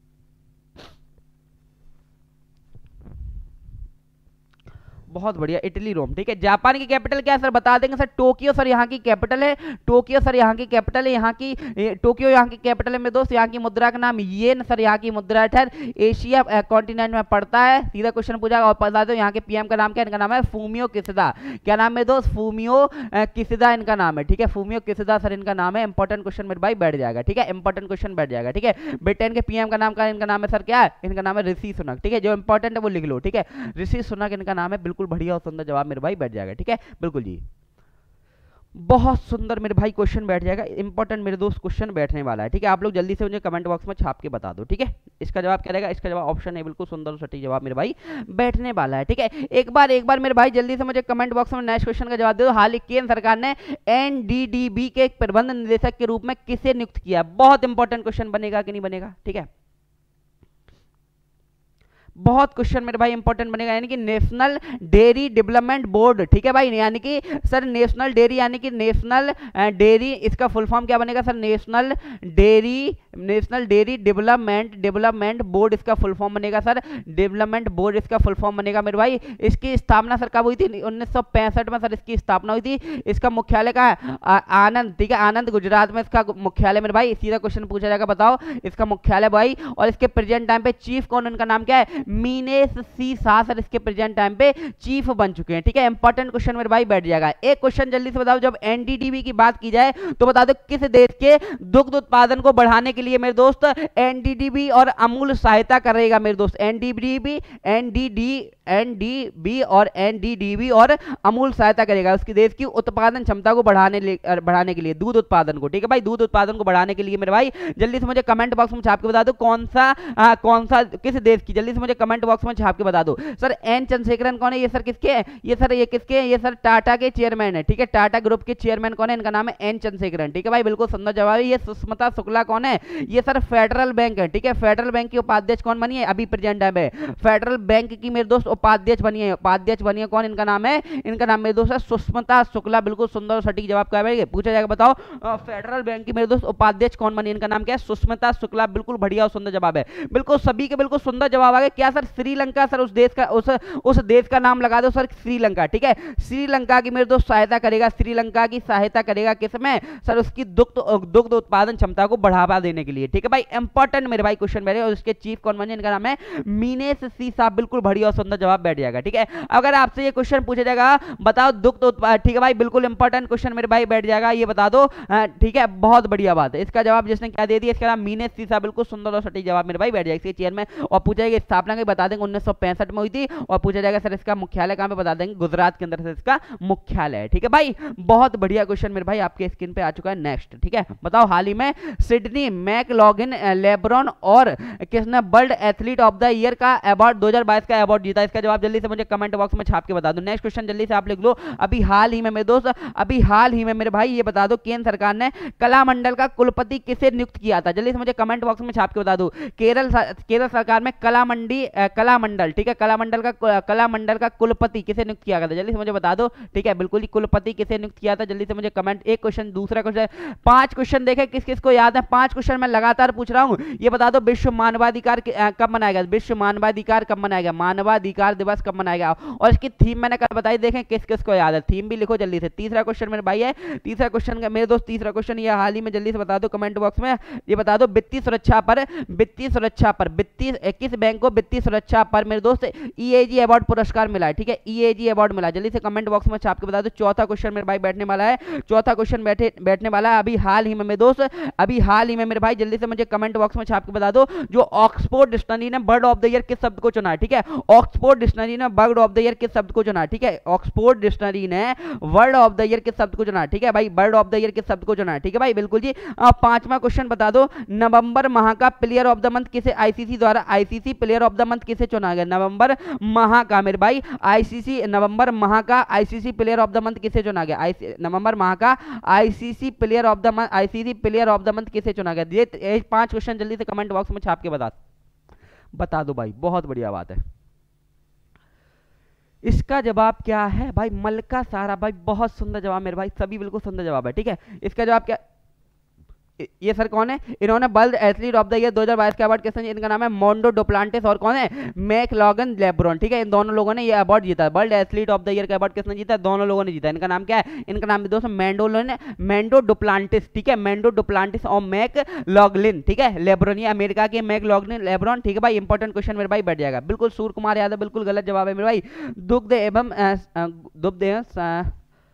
[SPEAKER 1] बहुत बढ़िया, इटली रोम। ठीक है, जापान की कैपिटल क्या है सर, बता देंगे सर, टोक्यो सर यहाँ की कैपिटल है। टोक्यो सर यहाँ की कैपिटल है, यहाँ की टोक्यो यहाँ की कैपिटल है मेरे दोस्त। यहाँ की मुद्रा का नाम येन सर, यहाँ की मुद्रा ठहर एशिया कॉन्टिनेंट में पड़ता है। सीधा क्वेश्चन पूछा और बता दो यहाँ के पीएम का नाम क्या, इनका नाम है फूमियो किसिदा। क्या नाम है दोस्त, फूमियो किसिदा इनका नाम है। ठीक है, फूमियो किसिदा सर इनका नाम है। इंपॉर्टेंट क्वेश्चन मेरे भाई बैठ जाएगा। ठीक है, इंपॉर्टेंट क्वेश्चन बैठ जाएगा। ठीक है, ब्रिटेन के पीएम का नाम का इनका नाम है सर क्या है, इनका नाम है ऋषि सुनक। ठीक है, जो इंपॉर्टेंट है वो लिख लो। ठीक है, ऋषि सुनक इनका नाम है, बिल्कुल बढ़िया और सुंदर जवाब मेरे भाई बैठ जाएगा। ठीक है, बिल्कुल जी, बहुत सुंदर मेरे भाई क्वेश्चन बैठ जाएगा। इंपॉर्टेंट मेरे दोस्त क्वेश्चन बैठने वाला है। ठीक है, आप लोग जल्दी से मुझे कमेंट बॉक्स में छाप के बता दो। ठीक है, इसका जवाब क्या रहेगा, इसका जवाब ऑप्शन है, बिल्कुल सुंदर और सटीक जवाब मेरे भाई बैठने वाला है। ठीक है, एक बार एक बार मेरे भाई जल्दी से मुझे कमेंट बॉक्स में नेक्स्ट क्वेश्चन का जवाब दे दो। हाल ही केंद्र सरकार ने एन डी डी बी के प्रबंध निदेशक के रूप में किसे नियुक्त किया। बहुत इंपॉर्टेंट क्वेश्चन बनेगा कि नहीं बनेगा। ठीक है, बहुत क्वेश्चन मेरे भाई इंपॉर्टेंट बनेगा, यानी कि नेशनल डेयरी डेवलपमेंट बोर्ड। ठीक है भाई, यानी कि सर नेशनल डेयरी, यानी कि नेशनल डेयरी, इसका फुल फॉर्म क्या बनेगा sir, national dairy, national dairy development development board इसका फुल फॉर्म बनेगा सर, डेवलपमेंट बोर्ड इसका फुल फॉर्म बनेगा मेरे भाई। इसकी स्थापना सर कब हुई थी, उन्नीस सौ पैंसठ में सर इसकी स्थापना हुई थी। इसका मुख्यालय कहाँ है, आनंद। ठीक है, आनंद गुजरात में इसका मुख्यालय मेरे भाई। सीधा क्वेश्चन पूछा जाएगा, बताओ इसका मुख्यालय भाई। और इसके प्रेजेंट टाइम पे चीफ कौन, इनका नाम क्या है, मीनेश सी शाह सर इसके प्रेजेंट टाइम पे चीफ बन चुके हैं। ठीक है, इंपॉर्टेंट क्वेश्चन मेरे भाई बैठ जाएगा। एक क्वेश्चन जल्दी से बताओ, जब एन डी डी बी की बात की जाए तो बता दो किस देश के दुग्ध उत्पादन को बढ़ाने के लिए मेरे दोस्त एन डी डी बी और अमूल सहायता करेगा मेरे दोस्त। N D D B N D D N D B और एन डी डी बी और अमूल सहायता करेगा उसकी देश की उत्पादन क्षमता को बढ़ाने बढ़ाने के लिए, दूध उत्पादन को। ठीक है भाई, दूध उत्पादन को बढ़ाने के लिए मेरे भाई जल्दी से मुझे कमेंट बॉक्स में छाप के बता दो कौन सा आ, कौन सा किस देश की, जल्दी से मुझे कमेंट बॉक्स में छाप के बता दो। सर एन चंद्रशेखरन कौन है, ये सर किसके हैं, ये सर ये किसके हैं, ये सर टाटा के चेयरमैन है। ठीक है, टाटा ग्रुप के चेयरमैन कौन है, इनका नाम है एन चंद्रशेखरन। ठीक है भाई, बिल्कुल सुंदर जवाब है। ये सुष्मिता शुक्ला कौन है, ये सर फेडरल बैंक है। ठीक है, फेडरल बैंक की उपाध्यक्ष कौन बनी है, अभी प्रेजेंट टाइम में फेडरल बैंक की मेरे दोस्त उपाध्यक्ष बनी है। उपाध्यक्ष बनी है कौन, इनका नाम है, इनका नाम मेरे दोस्त है सुष्मिता शुक्ला। बिल्कुल सुंदर और सटीक जवाब क्या है, पूछा जाएगा बताओ फेडरल बैंक की मेरे दोस्त उपाध्यक्ष कौन बनी, इनका नाम क्या है, सुष्मिता शुक्ला। बिल्कुल बढ़िया और सुंदर जवाब है, बिल्कुल सभी के बिल्कुल सुंदर जवाब आ गए। क्या सर श्रीलंका, सर उस देश का उस उस देश का नाम लगा दो सर, श्रीलंका। ठीक है, श्रीलंका की मेरे दोस्त सहायता करेगा, श्रीलंका की सहायता करेगा किसमें सर, उसकी दुग्ध दुग्ध उत्पादन क्षमता को बढ़ावा देने के लिए। ठीक है भाई, इंपॉर्टेंट मेरे भाई क्वेश्चन मेरे, और उसके चीफ कौन बने, इनका नाम है मीनेश सी साहब। बिल्कुल बढ़िया और सुंदर जवाब बैठ जाएगा। ठीक है, अगर आपसे ये क्वेश्चन पूछा जाएगा बताओ दुग्ध उत्पादन, ठीक है भाई, बिल्कुल इंपॉर्टेंट क्वेश्चन मेरे भाई बैठ जाएगा, ये बता दो। ठीक है, बहुत बढ़िया बात है। इसका जवाब जिसने क्या दे दिया, इसका नाम मीनेश सी साहब। बिल्कुल सुंदर और सटीक जवाब मेरे भाई बैठ जाएगा इसके चेयरमैन। और पूछा जाएगा स्थापना की बता देंगे उन्नीस सौ पैंसठ में हुई थी। और पूछा जाएगा सर इसका मुख्यालय कहां पे, बता देंगे गुजरात के अंदर से इसका मुख्यालय है। ठीक है भाई, बहुत बढ़िया क्वेश्चन मेरे भाई आपके स्क्रीन पे आ चुका है। नेक्स्ट, ठीक है, बताओ हाल ही में सिडनी मैकलॉगिन लेब्रॉन और किसने world athlete of the year का अवार्ड दो हज़ार बाईस का अवार्ड जीता, इसका जवाब जल्दी से मुझे कमेंट बॉक्स में छाप के बता दो। नेक्स्ट क्वेश्चन जल्दी से आप लिख लो। अभी हाल ही में मेरे दोस्त, अभी हाल ही में मेरे भाई ये बता दो केंद्र सरकार ने कला मंडल का कुलपति किसे नियुक्त किया था, जल्दी से मुझे कमेंट बॉक्स में छाप के बता दो। केरल केरल सरकार में कला मंडी कला मंडल, ठीक है, कला मंडल का कला मंडल का कुलपति किसे नियुक्त किया गया था, जल्दी से मुझे बता दो। ठीक है, बिल्कुल ही कुलपति किसे नियुक्त किया था, जल्दी से मुझे कमेंट। एक क्वेश्चन, दूसरा क्वेश्चन, पांच क्वेश्चन देखे किस किस को याद है, पांच क्वेश्चन मैं लगातार पूछ रहा हूं। ये बता दो विश्व मानवाधिकार कब मनाया गया, विश्व मानवाधिकार कब मनाया गया, मानवाधिकार अधिकार दिवस कब मनाया गया। और इसकी थीम मैंने कल बताई, देखें किस किस को याद है, थीम भी लिखो जल्दी से। तीसरा क्वेश्चन मेरे भाई है, तीसरा क्वेश्चन मेरे दोस्त, तीसरा क्वेश्चन ये हाल ही में जल्दी से बता दो कमेंट बॉक्स में, ये बता दो वित्तीय सुरक्षा पर, वित्तीय सुरक्षा पर वित्तीय किस बैंक को वित्तीय सुरक्षा पर मेरे दोस्त ईएजी अवार्ड पुरस्कार मिला है। ठीक है, ईएजी अवार्ड मिला, जल्दी से कमेंट बॉक्स में छाप के बता दो। चौथा क्वेश्चन मेरे भाई बैठने वाला है, चौथा क्वेश्चन बैठे बैठने वाला है अभी हाल ही में मेरे दोस्त, अभी हाल ही में मेरे भाई जल्दी से मुझे कमेंट बॉक्स में छाप के बता दो, जो ऑक्सफोर्ड डिक्शनरी ने वर्ड ऑफ द ईयर किस शब्द को चुना है। ठीक है, ऑक्सफोर्ड डिक्शनरी ने वर्ड ऑफ द ईयर किस शब्द को चुना है। ठीक है, ऑक्सफोर्ड डिक्शनरी ने वर्ड ऑफ द ईयर किस शब्द को चुना है। ठीक है भाई, वर्ड ऑफ द ईयर किस शब्द को चुना है। ठीक है भाई, बिल्कुल जी। पांचवा क्वेश्चन बता दो, नवंबर माह का प्लेयर ऑफ द मंथ किसे आईसीसी द्वारा, ICC player of the month किसे चुना गया। नवंबर माह का मेरे भाई आईसीसी, नवंबर माह का ICC player of the month किसे चुना गया। नवंबर माह का ICC player of the month, ICC player of the month किसे चुना गया। ये पांच क्वेश्चन जल्दी से कमेंट बॉक्स में छाप के बता बता दो भाई, बहुत बढ़िया बात है। इसका जवाब क्या है भाई, मल्लिका सारा भाई, बहुत सुंदर जवाब मेरे भाई, सभी बिल्कुल सुंदर जवाब है। ठीक है, इसका जवाब क्या, ये सर कौन है, इन्होंने world athlete of the year दो हज़ार बाईस का अवार्ड किसने, इनका नाम है मोंडो डुप्लांटिस और कौन है, मैकलॉगन लेब्रॉन। ठीक है, इन दोनों लोगों ने ये अवार्ड जीता है, world athlete of the year का अवार्ड किसने जीता है, दोनों लोगों ने जीता। इनका नाम क्या है, इनका नाम दोस्तों मैंडोलन, मैंडो डुप्लांटिस। ठीक है, मैंडो डुप्लांटिस और मैकलॉगलिन। ठीक है, लेब्रॉन, ये अमेरिका के मैकलॉगलिन लेब्रॉन। ठीक है भाई, इंपॉर्टेंट क्वेश्चन मेरे भाई बैठ जाएगा। बिल्कुल सूर्य कुमार यादव, बिल्कुल गलत जवाब है मेरे भाई। दुग्ध एवं दुग्ध एवं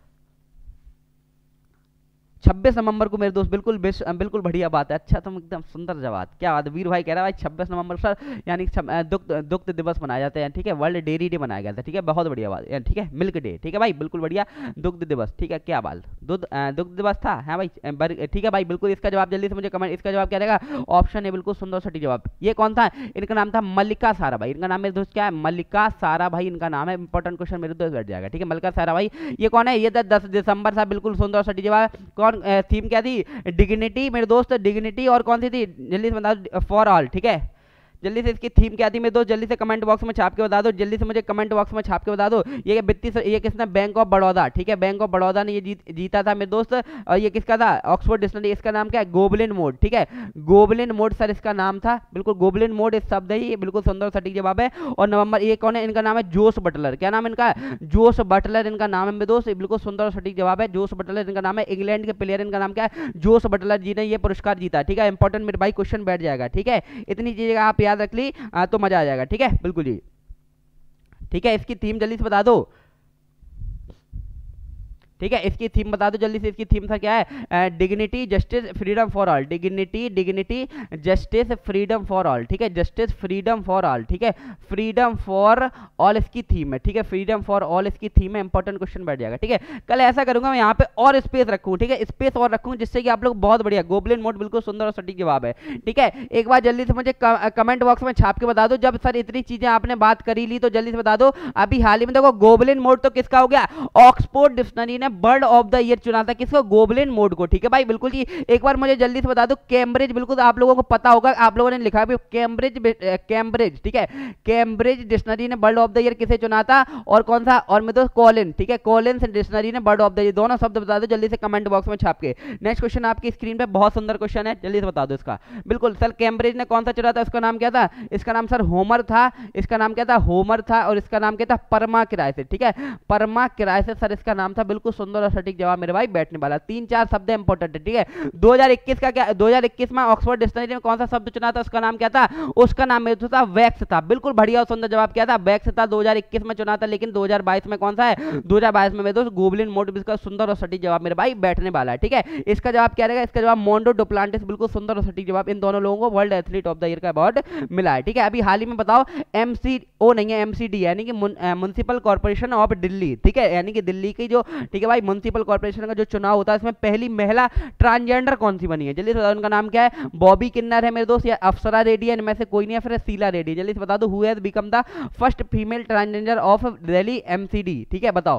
[SPEAKER 1] छब्बीस नवंबर को मेरे दोस्त, बिल्कुल बिल्कुल बढ़िया बात है। अच्छा, तुम एकदम सुंदर जवाब, क्या बात है। वीर भाई कह रहा है भाई छब्बीस नवंबर सर यानी दुग्ध दुग्ध दिवस मनाया जाता है। ठीक है, वर्ल्ड डेयरी डे मनाया गया था। ठीक है, बहुत बढ़िया बात। ठीक है, मिल्क डे। ठीक है भाई, बिल्कुल बढ़िया, दुग्ध दिवस। ठीक है, क्या बात, दुग्ध दुग्ध दिवस था। हाँ भाई, ठीक है भाई, बिल्कुल। इसका जवाब जल्दी से मुझे कमेंट, इसका जवाब क्या रहेगा, ऑप्शन है बिल्कुल सुंदर सटीक जवाब। ये कौन था, इनका नाम था मल्लिका सारा भाई, इनका नाम मेरे दोस्त क्या है, मल्लिका सारा भाई इनका नाम है। इंपॉर्टेंट क्वेश्चन मेरे दोस्त बैठ जाएगा। ठीक है, मल्लिका सारा भाई ये कौन है, ये दस दिसंबर था, बिल्कुल सुंदर सटीक जवाब। कौन, थीम क्या थी, डिग्निटी मेरे दोस्त, डिग्निटी। और कौन सी थी, जल्दी से बता दो, फॉर ऑल। ठीक है, जल्दी से इसकी थीम क्या थी मेरे दोस्त, जल्दी से कमेंट बॉक्स में छाप के बता दो, जल्दी से मुझे कमेंट बॉक्स में छाप के बता दो। ये वित्तीय, ये किसने, बैंक ऑफ बड़ौदा। ठीक है, बैंक ऑफ बड़ौदा ने ये जीत, जीता था मेरे दोस्त। और ये किसका था, ऑक्सफोर्ड डिक्शनरी। इसका नाम क्या है, गोबलिन मोड। ठीक है, गोबलिन मोड सर इसका नाम था, बिल्कुल गोबलिन मोड इस शब्द है, ये बिल्कुल सुंदर सटीक जवाब है। और नवंबर, ये कौन है, इनका नाम है जोस बटलर। क्या नाम इनका, जोस बटलर इनका नाम है मेरे दोस्त, बिल्कुल सुंदर सटीक जवाब है, जोस बटलर इनका नाम है। इंग्लैंड के प्लेयर, इनका नाम क्या है, जोस बटलर जी ने ये पुरस्कार जीता। ठीक है, इंपॉर्टेंट मेरे भाई क्वेश्चन बैठ जाएगा। ठीक है, इतनी चीजें आप याद रख ली तो मजा आ जाएगा। ठीक है, बिल्कुल जी। ठीक है, इसकी थीम जल्दी से बता दो। ठीक है, इसकी थीम बता दो जल्दी से, इसकी थीम था क्या है, dignity justice freedom for all. Dignity dignity justice freedom for all. ठीक है, जस्टिस फ्रीडम फॉर ऑल। ठीक है, फ्रीडम फॉर ऑल इसकी थीम है। ठीक है, फ्रीडम फॉर ऑल इसकी थीम है, इंपॉर्टेंट क्वेश्चन बैठ जाएगा। ठीक है, कल ऐसा करूंगा मैं यहाँ पे और स्पेस रखूँ। ठीक है, स्पेस और रखूँ जिससे कि आप लोग बहुत बढ़िया, गोबलिन मोड बिल्कुल सुंदर और सटीक जवाब है। ठीक है, एक बार जल्दी से मुझे कमेंट बॉक्स में छाप के बता दो, जब सर इतनी चीजें आपने बात करी ली तो जल्दी से बता दो। अभी हाल ही में देखो, गोबलिन मोड तो किसका हो गया, ऑक्सफोर्ड डिक्शनरी ने वर्ड ऑफ द ईयर चुना था, किसको, गोबलिन मोड को। ठीक है भाई, बिल्कुल जी। एक बार मुझे जल्दी से बता दो, कैम्ब्रिज, बिल्कुल आप लोगों को पता होगा, आप लोगों ने लिखा भी कैम्ब्रिज, कैम्ब्रिज। ठीक है, कैम्ब्रिज डिक्शनरी ने वर्ड ऑफ द ईयर किसे चुना था, और कौन सा, और मैं दोस्त कॉलिन। ठीक है, कॉलिन डिक्शनरी ने वर्ड ऑफ द ईयर, दोनों शब्द बता दो जल्दी से कमेंट बॉक्स में छाप के। नेक्स्ट क्वेश्चन आपकी स्क्रीन पे, बहुत सुंदर क्वेश्चन है, जल्दी से बता दो इसका। बिल्कुल सर, कैम्ब्रिज ने कौन सा चुना था, इसका नाम क्या था, इसका नाम सर होमर था, इसका नाम क्या था, होमर था। और इसका नाम क्या था, परमा किरायसिस। ठीक है, परमा किरायसिस सर इसका नाम था, बिल्कुल सुंदर और सटीक जवाब मेरे भाई बैठने वाला। तीन चार शब्द इंपॉर्टेंट है। ठीक है, दो हज़ार इक्कीस का क्या, दो हज़ार इक्कीस में ऑक्सफोर्ड डिक्शनरी में कौन सा शब्द चुना था, उसका नाम क्या था, उसका नाम मेरे था वैक्स था। बिल्कुल बढ़िया और सुंदर जवाब क्या था, वैक्स था, दो हज़ार इक्कीस में चुना था। लेकिन दो हज़ार बाईस में कौन सा है, दो हज़ार बाईस में मेरे दोस्त गोबलिन मोड, इसका सुंदर और सटीक जवाब मेरे भाई बैठने वाला है। ठीक है, इसका जवाब क्या रहेगा, इसका जवाब मोंडो डुप्लांटिस, बिल्कुल सुंदर और सटीक जवाब। इन दोनों लोगों को world athlete of the year का अवार्ड मिला है। ठीक है, अभी हाल ही में बताओ, एमसीओ नहीं है, एमसीडी यानी कि म्युनिसिपल कॉर्पोरेशन ऑफ दिल्ली। ठीक है, यानी कि दिल्ली की जो, ठीक है भाई, म्युनिसिपल कॉर्पोरेशन का जो चुनाव होता है, इसमें पहली महिला ट्रांसजेंडर कौन सी बनी है, जल्दी से बताओ। उनका नाम क्या है, बॉबी किन्नर है मेरे दोस्त, या अप्सरा रेड्डी है, इनमें से कोई नहीं है, फिर शीला रेड्डी। जल्दी से बता दो, who has become the first female transgender of Delhi MCD. ठीक है, बताओ।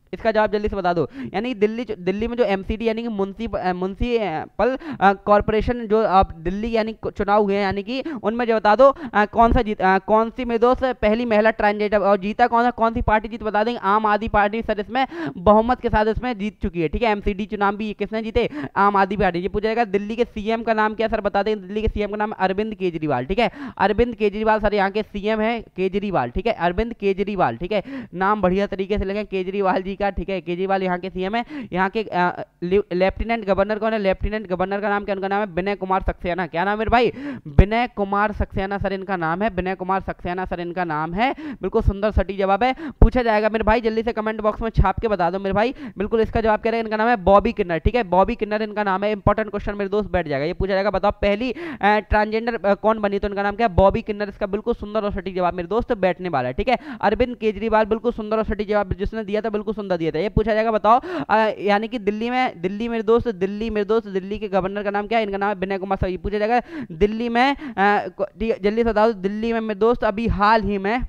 [SPEAKER 1] इसका जवाब जल्दी से बता दो। यानी दिल्ली दिल्ली में जो एमसीडी यानी कि म्युनिसिपल कॉर्पोरेशन जो आप दिल्ली यानी चुनाव हुए हैं, यानी कि उनमें जो बता दो आ, कौन सा जीत आ, कौन सी मेरे दोस्त पहली महिला ट्रांसजेंडर और जीता कौन सा कौन सी पार्टी जीत बता देंगे। आम आदमी पार्टी सर इसमें बहुमत के साथ इसमें जीत चुकी है। ठीक है, एमसीडी चुनाव भी किसने जीते, आम आदमी पार्टी। ये पूछा जाएगा दिल्ली के सीएम का नाम क्या सर बता देंगे। दिल्ली के सीएम का नाम अरविंद केजरीवाल। ठीक है, अरविंद केजरीवाल सर यहाँ के सीएम है, केजरीवाल। ठीक है, अरविंद केजरीवाल। ठीक है, नाम बढ़िया तरीके से लिखें केजरीवाल जी का। ठीक है, केजरीवाल यहाँ के सीएम है। यहाँ के लेफ्टिनेंट गवर्नर कौन है, लेफ्टिनेंट गवर्नर का नाम क्या, उनका नाम है विनय कुमार सक्सेना। क्या नाम है भाई, विनय कुमार सक्सेना सर इनका नाम है, विनय कुमार सक्सेना सर इनका नाम है। बिल्कुल सुंदर सटीक जवाब है, पूछा जाएगा मेरे भाई, जल्दी से कमेंट बॉक्स में छाप के बता दो मेरे भाई। बिल्कुल इसका जवाब क्या है, इनका नाम है बॉबी किन्नर। ठीक है, बॉबी किन्नर इनका नाम है। इंपॉर्टेंट क्वेश्चन मेरे दोस्त बैठ जाएगा। ये पूछा जाएगा बताओ पहली ट्रांसजेंडर कौन बनी, तो इनका नाम क्या है, बॉबी किन्नर। इसका बिल्कुल सुंदर और सटीक जवाब मेरे दोस्त बैठने वाला है। ठीक है, अरविंद केजरीवाल बिल्कुल सुंदर और सटीक जवाब जिसने दिया था, बिल्कुल सुंदर दिया था। ये पूछा जाएगा बताओ यानी कि दिल्ली में दिल्ली मेरे दोस्त दिल्ली मेरे दोस्त दिल्ली के गवर्नर का नाम क्या है, इनका नाम है विनय कुमार सक्सेना। पूछा जाएगा दिल्ली में जल्दी से बताओ दिल्ली में मेरे दोस्त अभी हाल ही में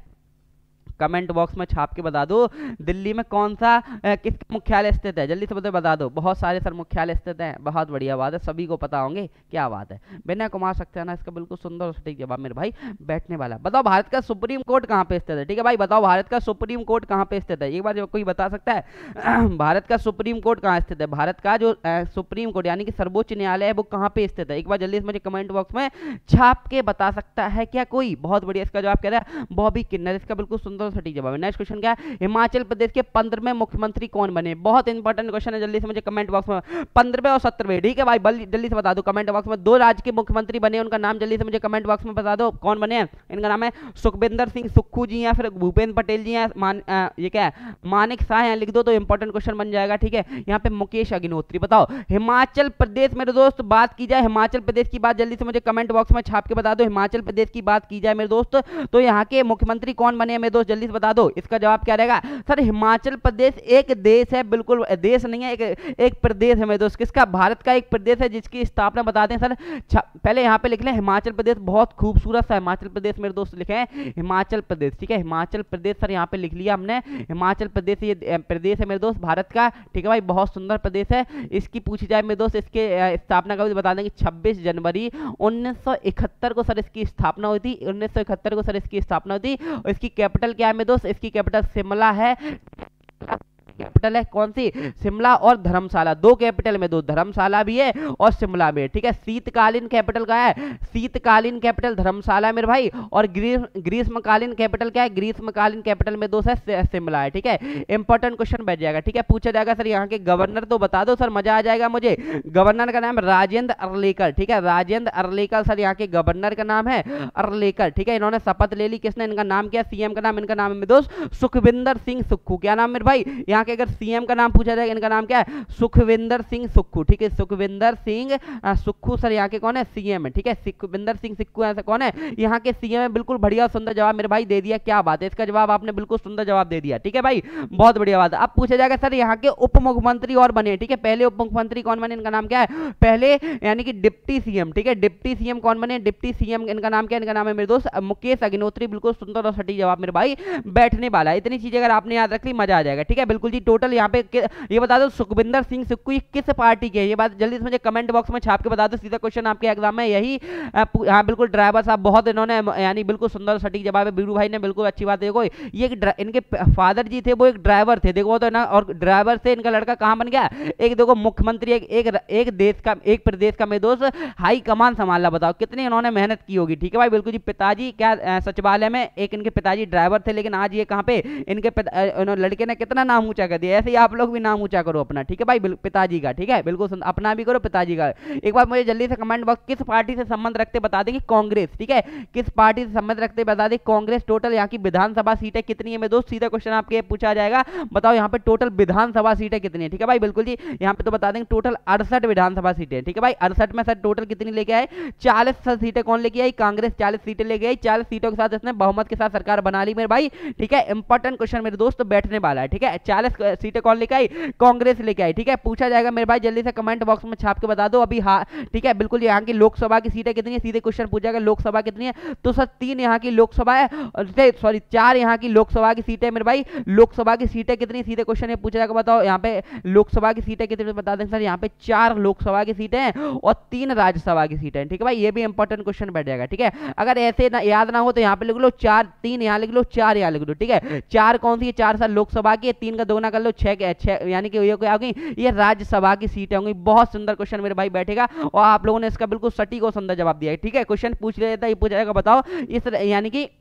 [SPEAKER 1] कमेंट बॉक्स में छाप के बता दो दिल्ली में कौन सा किस मुख्यालय स्थित है, जल्दी से बता बता दो। बहुत सारे सर मुख्यालय स्थित हैं, बहुत बढ़िया बात है, सभी को पता होंगे। क्या बात है, विनय कुमार सक्सेना इसका बिल्कुल सुंदर और सटीक जवाब मेरे भाई बैठने वाला। बताओ भारत का सुप्रीम कोर्ट कहाँ पे स्थित है। ठीक है भाई, बताओ भारत का सुप्रीम कोर्ट कहाँ पे स्थित है, एक बार कोई बता सकता है भारत का सुप्रीम कोर्ट कहाँ स्थित है। भारत का जो सुप्रीम कोर्ट यानी कि सर्वोच्च न्यायालय है वो कहाँ पे स्थित है, एक बार जल्दी से मुझे कमेंट बॉक्स में छाप के बता सकता है क्या कोई। बहुत बढ़िया, इसका जवाब क्या है, बॉबी किन्नर। इसका बिल्कुल सुंदर और सटीक जवाब है। नेक्स्ट क्वेश्चन क्या है, हिमाचल प्रदेश के पंद्रहवें मुख्यमंत्री कौन बने। बहुत इंपॉर्टेंट क्वेश्चन है, जल्दी से मुझे कमेंट बॉक्स में पंद्रहवें और सत्रहवें। ठीक है भाई, जल्दी से बता दो कमेंट बॉक्स में। दो राज्य के मुख्यमंत्री बने, उनका नाम जल्दी से मुझे कमेंट बॉक्स में बता दो कौन बने। इनका नाम है सुखविंदर सिंह सुक्खू जी या फिर भूपेंद्र पटेल जी हैं, मान आ, ये क्या है मानिक शाह है, लिख दो तो इंपॉर्टेंट क्वेश्चन बन जाएगा। ठीक है, यहाँ पे मुकेश अग्निहोत्री। बताओ हिमाचल प्रदेश मेरे दोस्त बात की जाए, हिमाचल प्रदेश की बात जल्दी से मुझे कमेंट बॉक्स में छाप के बता दो। हिमाचल प्रदेश की बात की जाए मेरे दोस्त तो यहाँ के मुख्यमंत्री कौन बने मेरे दोस्त, जल्दी से बता दो। इसका जवाब क्या रहेगा सर, हिमाचल प्रदेश एक देश है, बिल्कुल देश नहीं है, एक एक प्रदेश है मेरे दोस्त। किसका, भारत का एक प्रदेश है जिसकी स्थापना बता दें सर। पहले यहाँ पे लिख लें हिमाचल प्रदेश, बहुत खूबसूरत सा हिमाचल प्रदेश मेरे दोस्त लिखे हैं हिमाचल प्रदेश। ठीक है, हिमाचल प्रदेश सर यहाँ पे लिख लिया हमने, हिमाचल प्रदेश ये प्रदेश है मेरे दोस्त भारत का। ठीक है भाई, बहुत सुंदर प्रदेश है। इसकी पूछी जाए मेरे दोस्त, इसके स्थापना का भी बता देंगे छब्बीस जनवरी उन्नीस सौ इकहत्तर को सर इसकी स्थापना हुई थी। उन्नीस सौ इकहत्तर को सर इसकी स्थापना हुई थी। और इसकी कैपिटल क्या है मेरे दोस्त, इसकी कैपिटल शिमला है। कैपिटल है कौन सी, शिमला और धर्मशाला, दो कैपिटल में दो, धर्मशाला भी है और शिमला भी है। ठीक है, शीतकालीन कैपिटल क्या है, शीतकालीन कैपिटल धर्मशाला मेरे भाई। और ग्रीष्मकालीन कैपिटल क्या है, ग्रीष्मकालीन कैपिटल में दो है शिमला है। ठीक है, इंपॉर्टेंट क्वेश्चन बैठ जाएगा। ठीक है, पूछा जाएगा सर यहाँ के गवर्नर तो बता दो सर, मजा आ जाएगा मुझे। गवर्नर का नाम राजेंद्र अर्लेकर। ठीक है, राजेंद्र अर्लेकर सर यहाँ के गवर्नर का नाम है अर्लेकर। ठीक है, इन्होंने शपथ ले ली, किसने, इनका नाम क्या, सीएम का नाम, इनका नाम है दोस्त सुखविंदर सिंह सुक्खू। क्या नाम मेरे भाई, यहाँ अगर सीएम का नाम पूछा जाएगा, इनका नाम क्या है, सुखविंदर सिंह सुक्खू। ठीक है, सुखविंदर सिंह सुक्खू सर यहाँ के कौन है, सीएम है। ठीक है, सुखविंदर सिंह सुक्खू ऐसा कौन है, यहाँ के सीएम है। बिल्कुल बढ़िया सुंदर जवाब मेरे भाई दे दिया, क्या बात है, इसका जवाब आपने बिल्कुल सुंदर जवाब दे दिया। ठीक है भाई, बहुत बढ़िया बात है। अब पूछा जाएगा सर यहाँ के उप मुख्यमंत्री और बने। ठीक है, पहले उप मुख्यमंत्री कौन बने, इनका नाम क्या है, पहले यानी कि डिप्टी सीएम। ठीक है, डिप्टी सीएम कौन बने, डिप्टी सीएम इनका नाम क्या है, इनका नाम है मेरे दोस्त मुकेश अग्निहोत्री। बिल्कुल सुंदर और सटीक जवाब मेरे भाई बैठने वाला है। इतनी चीजें अगर आपने याद रख ली मजा आ जाएगा। ठीक है, बिल्कुल जी। टोटल यहाँ पे ये बता दो सुखविंदर सिंह सुक्खू किस पार्टी के, ये बात जल्दी से मुझे कमेंट बॉक्स में छाप के बता दो। सीधा क्वेश्चन आपके एग्जाम में यही। हाँ बिल्कुल, ड्राइवर साहब बहुत इन्होंने यानी बिल्कुल सुंदर सटीक जवाब है। बीरू भाई ने बिल्कुल अच्छी बात। देखो ये इनके फादर जी थे वो एक ड्राइवर थे, देखो तो ना, और ड्राइवर से इनका लड़का कहाँ बन गया, एक देखो मुख्यमंत्री, एक एक, एक देश का, एक प्रदेश का मेरे दोस्त हाई कमान संभाला। बताओ कितनी इन्होंने मेहनत की होगी। ठीक है भाई, बिल्कुल जी। पिताजी क्या सचिवालय में, एक इनके पिताजी ड्राइवर थे, लेकिन आज ये कहाँ पे, इनके लड़के ने कितना नाम ऊंचा कर दिया। ऐसे ही आप लोग भी नाम ऊंचा करो अपना। ठीक है भाई, पिताजी का। ठीक है, बिल्कुल अपना भी करो, पिताजी का। एक बार मुझे जल्दी से कमेंट बॉक्स किस पार्टी से संबंध रखते बता देंगे, कांग्रेस। ठीक है, किस पार्टी से संबंध रखते बता दें, कांग्रेस। टोटल यहाँ की विधानसभा सीटें कितनी है मेरे दोस्त, सीधा क्वेश्चन आपके पूछा जाएगा। बताओ यहाँ पे टोटल विधानसभा सीटें कितनी है। ठीक है भाई, बिल्कुल जी। यहाँ पे तो बता देंगे टोटल अड़सठ विधानसभा सीटें। ठीक है भाई, अड़सठ में सर टोटल कितनी लेके आए, चालीस सीटें कौन लेके आई, कांग्रेस चालीस सीटें लेके आई। चालीस सीटों के साथ इसने बहुमत के साथ सरकार बना ली मेरे भाई। ठीक है, इंपॉर्टेंट क्वेश्चन मेरे दोस्त बैठने वाला है। ठीक है, चालीस कांग्रेस सीटें कौन लेके आई, कांग्रेस लेके आई। ठीक है, पूछा जाएगा मेरे भाई, जल्दी से कमेंट बॉक्स में छाप के बता दो अभी। हाँ ठीक है, बिल्कुल। यहाँ की लोकसभा की सीटें कितनी है, सीधे क्वेश्चन पूछा जाएगा लोकसभा कितनी है, तो सर तीन यहाँ की लोकसभा है, सॉरी चार यहाँ की लोकसभा की सीटें मेरे भाई। लोकसभा की सीटें कितनी, सीधे क्वेश्चन ये पूछा जाएगा, बताओ यहाँ पे लोकसभा की सीटें कितनी, बता दें सर यहाँ पे चार लोकसभा की सीटें हैं और तीन राज्यसभा की सीटें हैं। ठीक है भाई, ये भी इंपॉर्टेंट क्वेश्चन बैठ जाएगा। ठीक है, अगर ऐसे ना याद ना हो तो यहाँ पे लिख लो चार, तीन यहाँ लिख लो, चार यहाँ लिख लो। ठीक है, चार कौन सी है, चार सर लोकसभा की, तीन का दोगुना कर लो, छह छह यानी कि ये क्या होगी, ये राज्यसभा की सीटें होंगी। बहुत सुंदर क्वेश्चन मेरे भाई बैठेगा और आप लोगों ने इसका बिल्कुल सटीक और सुंदर जवाब दिया है। ठीक है, क्वेश्चन पूछ लेता है, ये पूछा जाएगा, बताओ इस यानी कि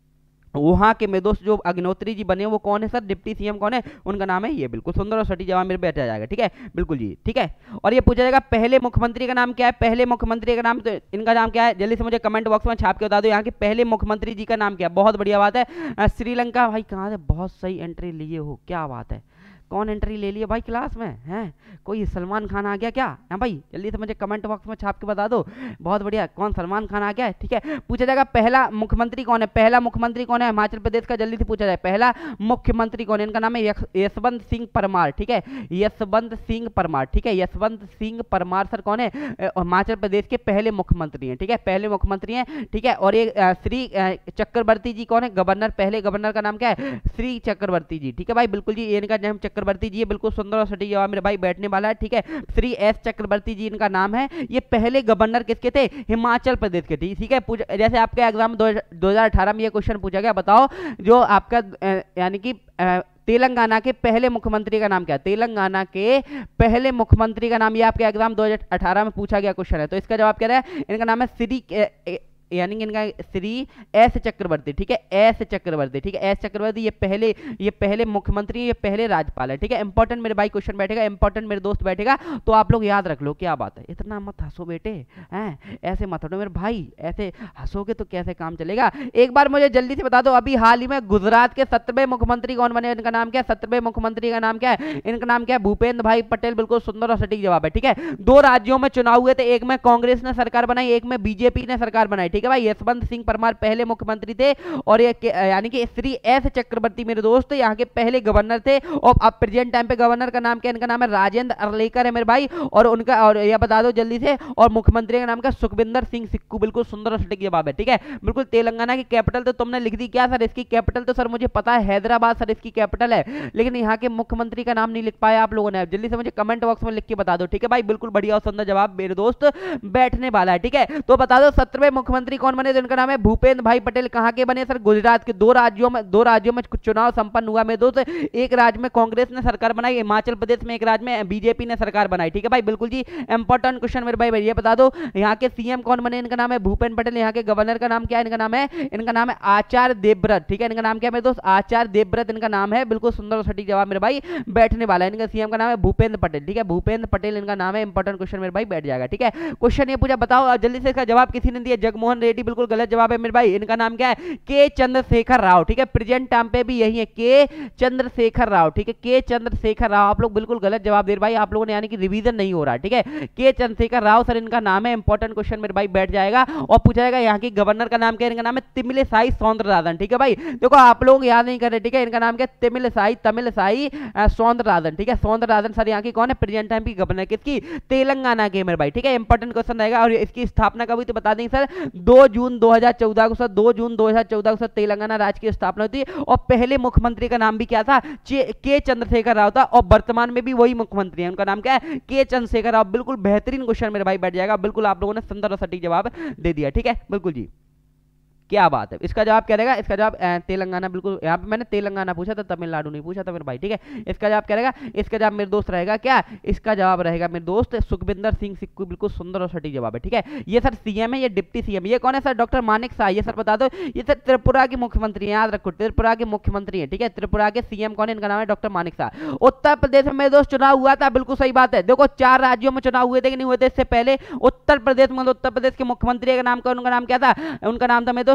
[SPEAKER 1] वहां के मेरे दोस्त जो अग्निहोत्री जी बने वो कौन है सर, डिप्टी सीएम कौन है, उनका नाम है, ये बिल्कुल सुंदर और सटीक जवाब मेरे बैठ जाएगा। ठीक है, बिल्कुल जी। ठीक है, और ये पूछा जाएगा पहले मुख्यमंत्री का नाम क्या है, पहले मुख्यमंत्री का नाम, तो इनका नाम क्या है, जल्दी से मुझे कमेंट बॉक्स में छाप के बता दो यहाँ के पहले मुख्यमंत्री जी का नाम क्या है। बहुत बढ़िया बात है, श्रीलंका। भाई कहाँ से बहुत सही एंट्री लिए हो, क्या बात है, कौन एंट्री ले लिया भाई क्लास में हैं, कोई सलमान खान आ गया क्या, है भाई, जल्दी से मुझे कमेंट बॉक्स में छाप के बता दो। बहुत बढ़िया, कौन सलमान खान आ गया है। ठीक है, पूछा जाएगा पहला मुख्यमंत्री कौन है, पहला मुख्यमंत्री कौन है हिमाचल प्रदेश का, जल्दी से पूछा जाए पहला मुख्यमंत्री कौन है, इनका नाम है यशवंत सिंह परमार। ठीक है, यशवंत सिंह परमार। ठीक है, यशवंत सिंह परमार सर कौन है, हिमाचल प्रदेश के पहले मुख्यमंत्री हैं। ठीक है, पहले मुख्यमंत्री हैं। ठीक है, और ये श्री चक्रवर्ती जी कौन है, गवर्नर, पहले गवर्नर का नाम क्या है, श्री चक्रवर्ती जी। ठीक है भाई, बिल्कुल जी, इनका नाम चक्रवर्ती जी, बिल्कुल सुंदर और सटीक जवाब मेरे भाई बैठने वाला है। ठीक है, श्री एस चक्रवर्ती जी इनका नाम है। ये पहले गवर्नर किसके थे, हिमाचल प्रदेश के। ठीक है, जैसे आपके एग्जाम दो हजार अठारह में ये क्वेश्चन पूछा गया, बताओ जो आपका यानी कि तेलंगाना के पहले मुख्यमंत्री का नाम क्या है, तेलंगाना के पहले मुख्यमंत्री का नाम, ये आपके एग्जाम दो हजार अठारह में पूछा गया क्वेश्चन है। तो इसका जवाब क्या है, इनका नाम है श्री यानी कि इनका श्री एस चक्रवर्ती। ठीक है, एस चक्रवर्ती। ठीक है, एस चक्रवर्ती, ये पहले ये पहले मुख्यमंत्री, ये पहले राज्यपाल है। ठीक है, इंपॉर्टेंट मेरे भाई क्वेश्चन बैठेगा, इंपॉर्टेंट मेरे दोस्त बैठेगा, तो आप लोग याद रख लो। क्या बात है, इतना मत हंसो बेटे, हैं ऐसे मत हटो मेरे भाई, ऐसे हंसोगे तो कैसे काम चलेगा। एक बार मुझे जल्दी से बता दो, अभी हाल ही में गुजरात के सत्रहवें मुख्यमंत्री कौन बने, इनका नाम क्या है, सत्रहवें मुख्यमंत्री का नाम क्या है, इनका नाम क्या है, भूपेंद्र भाई पटेल। बिल्कुल सुंदर और सटीक जवाब है। ठीक है, दो राज्यों में चुनाव हुए थे, एक में कांग्रेस ने सरकार बनाई, एक में बीजेपी ने सरकार बनाई। ठीक है भाई, यशवंत सिंह परमार पहले मुख्यमंत्री थे और ये यानी कि श्री एस चक्रवर्ती मेरे दोस्त यहाँ के पहले गवर्नर थे, और अब प्रेजेंट टाइम पे गवर्नर का नाम क्या, इनका नाम है राजेंद्र अर्लेकर है मेरे भाई, और उनका और यह बता दो जल्दी से, और मुख्यमंत्री का नाम क्या, सुखविंदर सिंह सिक्कू। बिल्कुल सुंदर और सटीक जवाब है। ठीक है, बिल्कुल। तेलंगाना की कैपिटल तो तुमने लिख दी क्या सर, इसकी कैपिटल तो सर मुझे पता है हैदराबाद सर इसकी कैपिटल है, लेकिन यहाँ के मुख्यमंत्री का नाम नहीं लिख पाया आप लोगों ने, जल्दी से मुझे कमेंट बॉक्स में लिख के बता दो। ठीक है भाई, बिल्कुल बढ़िया और सुंदर जवाब मेरे दोस्त बैठने वाला है। ठीक है, तो बता दो सत्रहवें मुख्यमंत्री कौन बने, तो इनका नाम है भूपेंद्र भाई पटेल। कहां के बने सर, गुजरात के। दो राज्यों में दो राज्यों में चुनाव संपन्न हुआ मेरे दोस्त, एक राज्य में कांग्रेस ने सरकार बनाई हिमाचल प्रदेश में, एक राज्य में बीजेपी ने सरकार बनाई। ठीक है भाई, बिल्कुल जी, इंपॉर्टेंट क्वेश्चन मेरे भाई, ये बता दो यहाँ के सीएम कौन बने, इनका नाम है भूपेंद्र पटेल। यहाँ के गवर्नर का नाम क्या है, इनका नाम है इनका नाम है आचार्य देवव्रत। ठीक है, इनका नाम क्या है मेरे दोस्त, आचार्य देवव्रत इनका नाम है। बिल्कुल सुंदर और सटीक जवाब मेरे भाई बैठने वाला है। इनका सीएम का नाम है भूपेंद्र पटेल। ठीक है, भूपेंद्र पटेल इनका नाम है। इंपॉर्टेंट क्वेश्चन मेरे भाई बैठ जाएगा। ठीक है, क्वेश्चन ये पूछा, बताओ जल्दी से इसका जवाब किसी ने दिया, जगमोहन रेड्डी। बिल्कुल गलत जवाब है मेरे भाई, इनका नाम क्या है, के चंद्रशेखर राव। ठीक है, प्रेजेंट टाइम पे भी यही है, के चंद्रशेखर राव। ठीक है, के चंद्रशेखर राव। आप लोग बिल्कुल गलत जवाब दे रहे भाई, आप लोगों ने यानी कि रिवीजन नहीं हो रहा। ठीक है, के चंद्रशेखर राव सर इनका नाम है। इंपॉर्टेंट क्वेश्चन मेरे भाई बैठ जाएगा, और पूछा जाएगा यहाँ की गवर्नर का नाम क्या है, इनका नाम है तमिलिसाई सौंदरराजन। ठीक है भाई, देखो आप लोग याद नहीं कर रहे। ठीक है, इनका नाम क्या है, तमिलिसाई तमिलिसाई सौंदरराजन। ठीक है, सौंदरराजन सर यहाँ की कौन है, प्रेजेंट टाइम की गवर्नर किसकी, तेलंगाना के मेरे भाई। ठीक है, इंपॉर्टेंट क्वेश्चन रहेगा, और इसकी स्थापना कब हुई तो बता देंगे सर, दो जून दो हजार चौदह को सर, दो जून दो हजार चौदह को तेलंगाना राज्य की स्थापना हुई थी, और पहले मुख्यमंत्री का नाम भी क्या था, के चंद्रशेखर राव था, और वर्तमान में भी वही मुख्यमंत्री है, उनका नाम क्या है, के चंद्रशेखर राव। बिल्कुल बेहतरीन क्वेश्चन मेरे भाई बैठ जाएगा, बिल्कुल आप लोगों ने सुंदर और सटीक जवाब दे दिया। ठीक है, बिल्कुल जी, क्या बात है। इसका जवाब क्या रहेगा, इसका जवाब तेलंगाना। बिल्कुल, यहाँ पे मैंने तेलंगाना पूछा था, तमिलनाडु नहीं पूछा था मेरे भाई। ठीक है, इसका जवाब क्या रहेगा, इसका जवाब मेरे दोस्त रहेगा क्या, इसका जवाब रहेगा मेरे दोस्त सुखविंदर सिंह सिक्कू। बिल्कुल सुंदर और सटीक जवाब है। ठीक है, ये सर सीएम है, ये डिप्टी सीएम। ये कौन है सर, डॉक्टर मानिक शाह। ये सर बता दो, ये सर त्रिपुरा के मुख्यमंत्री है, याद रखो त्रिपुरा के मुख्यमंत्री है। ठीक है, त्रिपुरा के सीएम कौन है, इनका नाम है डॉक्टर मानिक शाह। उत्तर प्रदेश में मेरे दोस्त चुनाव हुआ था, बिल्कुल सही बात है। देखो चार राज्यों में चुनाव हुए थे कि नहीं हुए थे इससे पहले, उत्तर प्रदेश में, उत्तर प्रदेश के मुख्यमंत्री का नाम क्या, उनका नाम क्या था, उनका नाम था मेरे दोस्त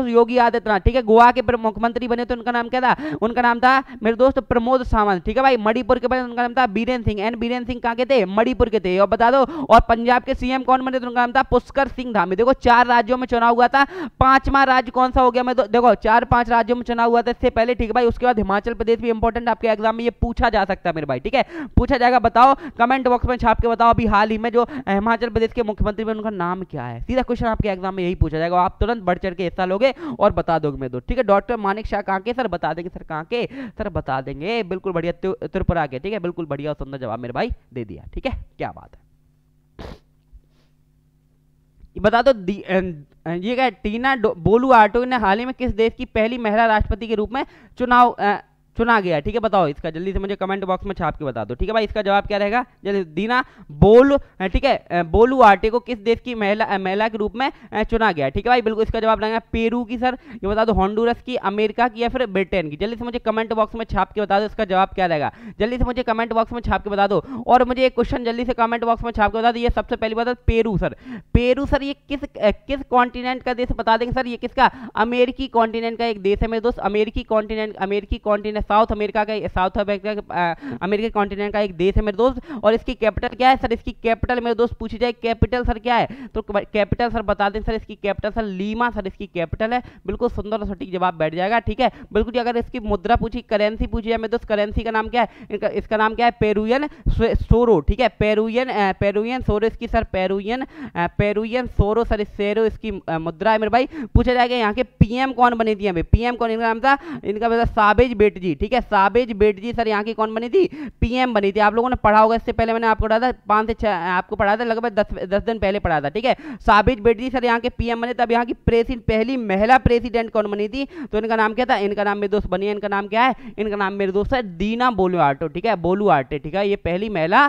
[SPEAKER 1] दोस्त योगी आदित्यनाथ, ठीक है। गोवा के मुख्यमंत्री बने तो उनका नाम क्या था, उनका नाम था मेरे दोस्त प्रमोद सावंत, ठीक है भाई। मणिपुर के बने उनका नाम था बीरेन सिंह, एंड बीरेन सिंह कहां के थे, मणिपुर के थे, और बता दो। और पंजाब के सीएम कौन बने तो उनका नाम था पुष्कर सिंह धामी। देखो चार राज्यों में चुनाव हुआ था, पांचवा राज्य कौन सा हो गया, मैं तो देखो चार पांच राज्यों में चुनाव हुआ था इससे पहले, ठीक है भाई। उसके बाद हिमाचल प्रदेश भी इंपॉर्टेंट, आपके एग्जाम में ये पूछा जा सकता है मेरे भाई, ठीक है, पूछा जाएगा। बताओ कमेंट बॉक्स में छाप के बताओ अभी हाल ही में जो हिमाचल प्रदेश के मुख्यमंत्री बने उनका नाम क्या है। सीधा क्वेश्चन आपके एग्जाम में यही पूछा जाएगा, आप तुरंत बढ़ चढ़ के हिस्सा लोगे और बता दोगे मेरे दोस्त, ठीक है। डॉक्टर मानिक शाह कहां के, सर बता देंगे, सर कहां के, सर बता देंगे, बिल्कुल बढ़िया, त्रिपुरा के, ठीक है, बिल्कुल बढ़िया और सुंदर जवाब मेरे भाई दे दिया, ठीक है, क्या बात है। बता दो ये क्या, टीना बोलू आटो ने हाल ही में किस देश की पहली महिला राष्ट्रपति के रूप में चुनाव आ, चुना गया, ठीक है। बताओ इसका जल्दी से मुझे कमेंट बॉक्स में छाप के बता दो, ठीक है भाई। इसका जवाब क्या रहेगा, जल्दी दीना बोल, ठीक है, बोलू आटे को किस देश की महिला महिला के रूप में चुना गया, ठीक है भाई। बिल्कुल इसका जवाब रहेगा पेरू की, सर ये बता दो, हॉन्डुरस की, अमेरिका की, या फिर ब्रिटेन की। जल्दी से मुझे कमेंट बॉक्स में छाप के बता दो इसका जवाब क्या रहेगा, जल्दी से मुझे कमेंट बॉक्स में छाप के बता दो। और मुझे एक क्वेश्चन जल्दी से कमेंट बॉक्स में छाप के बता दो, ये सबसे पहली बात पेरू, सर पेरू सर ये किस किस कॉन्टिनेंट का देश, बता देंगे सर, ये किसका, अमेरिकी कॉन्टिनेंट का एक देश है मेरे दोस्त, अमेरिकी कॉन्टिनेंट, अमेरिकी कॉन्टिनेंट, साउथ अमेरिका का, साउथ अमेरिका अमेरिकी कॉन्टिनेंट का एक देश है मेरे दोस्त। और इसकी कैपिटल क्या है, सर इसकी कैपिटल मेरे दोस्त पूछी जाए, कैपिटल सर क्या है, तो कैपिटल सर बता दें, सर इसकी कैपिटल सर लीमा, सर इसकी कैपिटल है। बिल्कुल सुंदर और सटीक जवाब बैठ जाएगा, ठीक है। बिल्कुल अगर इसकी मुद्रा पूछी, करेंसी पूछी जाए मेरे दोस्त, करेंसी का नाम क्या है, इनका इसका नाम क्या है, पेरुवियन सोरो, ठीक है, पेरुवियन पेरुवियन सोरो इसकी, सर पेरुवियन पेरुवियन सोरो, सर सेरो इसकी मुद्रा है मेरे भाई। पूछा जाएगा यहाँ के पीएम कौन बनी थी, हमें पीएम कौन, इनका नाम था, इनका साबेज बेटजी, ठीक है, साबेज बेटजी सर यहाँ की कौन बनी थी, पीएम बनी थी। आप लोगों ने पढ़ा होगा, इससे पहले मैंने आपको पढ़ा था, पांच से छह आपको पढ़ा था, लगभग दस दस दिन पहले पढ़ा था, ठीक है। साबेज बेटजी सर यहाँ के पीएम बने, तब यहाँ की प्रेसिडेंट पहली महिला प्रेसिडेंट कौन बनी थी, तो इनका नाम क्या था, इनका नाम मेरे दोस्त बनी है, इनका नाम क्या है, इनका नाम मेरे दोस्त है दीना बोलू आटो, ठीक है, बोलू आटे, ठीक है, ये पहली महिला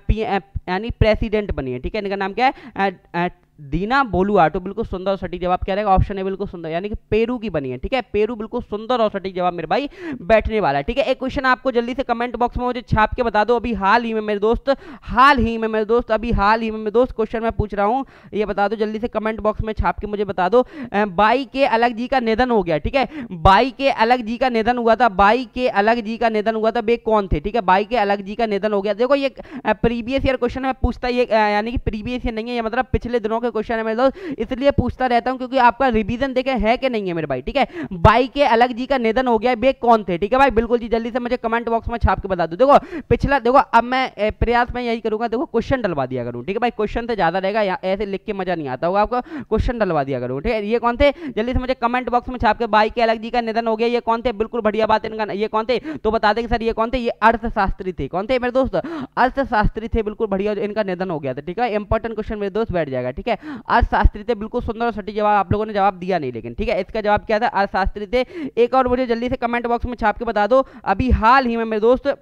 [SPEAKER 1] यानी प्रेसिडेंट बनी है, ठीक है। इनका नाम क्या है, दीना बोलू आटो। बिल्कुल सुंदर और सटीक जवाब क्या रहेगा, ऑप्शन है बिल्कुल सुंदर, यानी कि पेरू की बनी है, ठीक है, पेरू। बिल्कुल सुंदर और सटीक जवाब मेरे भाई बैठने वाला है, ठीक है। एक क्वेश्चन आपको जल्दी से कमेंट बॉक्स में मुझे छाप के बता दो, अभी हाल ही में मेरे दोस्त, हाल ही में मेरे दोस्त, अभी हाल ही में मेरे दोस्त क्वेश्चन मैं पूछ रहा हूँ, ये बता दो जल्दी से कमेंट बॉक्स में छाप के मुझे बता दो। बाई के अलग जी का निधन हो गया, ठीक है, बाई के अलग जी का निधन हुआ था, बाई के अलग जी का निधन हुआ था, वे कौन थे, ठीक है, बाई के अलग जी का निधन हो गया। देखो ये प्रीवियस ईयर क्वेश्चन में पूछता, ये यानी कि प्रीवियस ईयर नहीं है, ये मतलब पिछले दिनों के क्वेश्चन है मेरे दोस्त, इसलिए पूछता रहता हूं क्योंकि आपका रिवीजन देखे है कि नहीं है मेरे भाई, ठीक है। बाई के अलग जी का निधन हो गया, वे कौन थे, ठीक है भाई। बिल्कुल जी जल्दी से मुझे कमेंट बॉक्स में छाप के बता दो। देखो पिछला, देखो अब मैं प्रयास में यही करूंगा, देखो क्वेश्चन डलवा दिया करूं, ठीक है भाई, क्वेश्चन से ज्यादा रहेगा, ऐसे लिख के मजा नहीं आता होगा आपको, क्वेश्चन डलवा दिया करूं, ठीक है। ये कौन थे, जल्दी से मुझे कमेंट बॉक्स में छाप के, बाई के अलग जी का निधन हो गया, ये कौन थे, बिल्कुल बढ़िया बात है, इनका ये कौन थे, तो बता देंगे सर ये कौन थे, ये अर्थशास्त्री थे, कौन थे मेरे दोस्त, अर्थशास्त्री थे, बिल्कुल बढ़िया, इनका निधन हो गया था, ठीक है। इंपॉर्टेंट क्वेश्चन मेरे दोस्त बैठ जाएगा, ठीक है, अर्थशास्त्री थे, बिल्कुल सुंदर और सटीक जवाब, आप लोगों ने जवाब दिया नहीं लेकिन, ठीक है। इसका जवाब क्या था, अर्थशास्त्री थे। एक और मुझे जल्दी से कमेंट बॉक्स में छाप के बता दो, अभी हाल ही में मेरे दोस्त,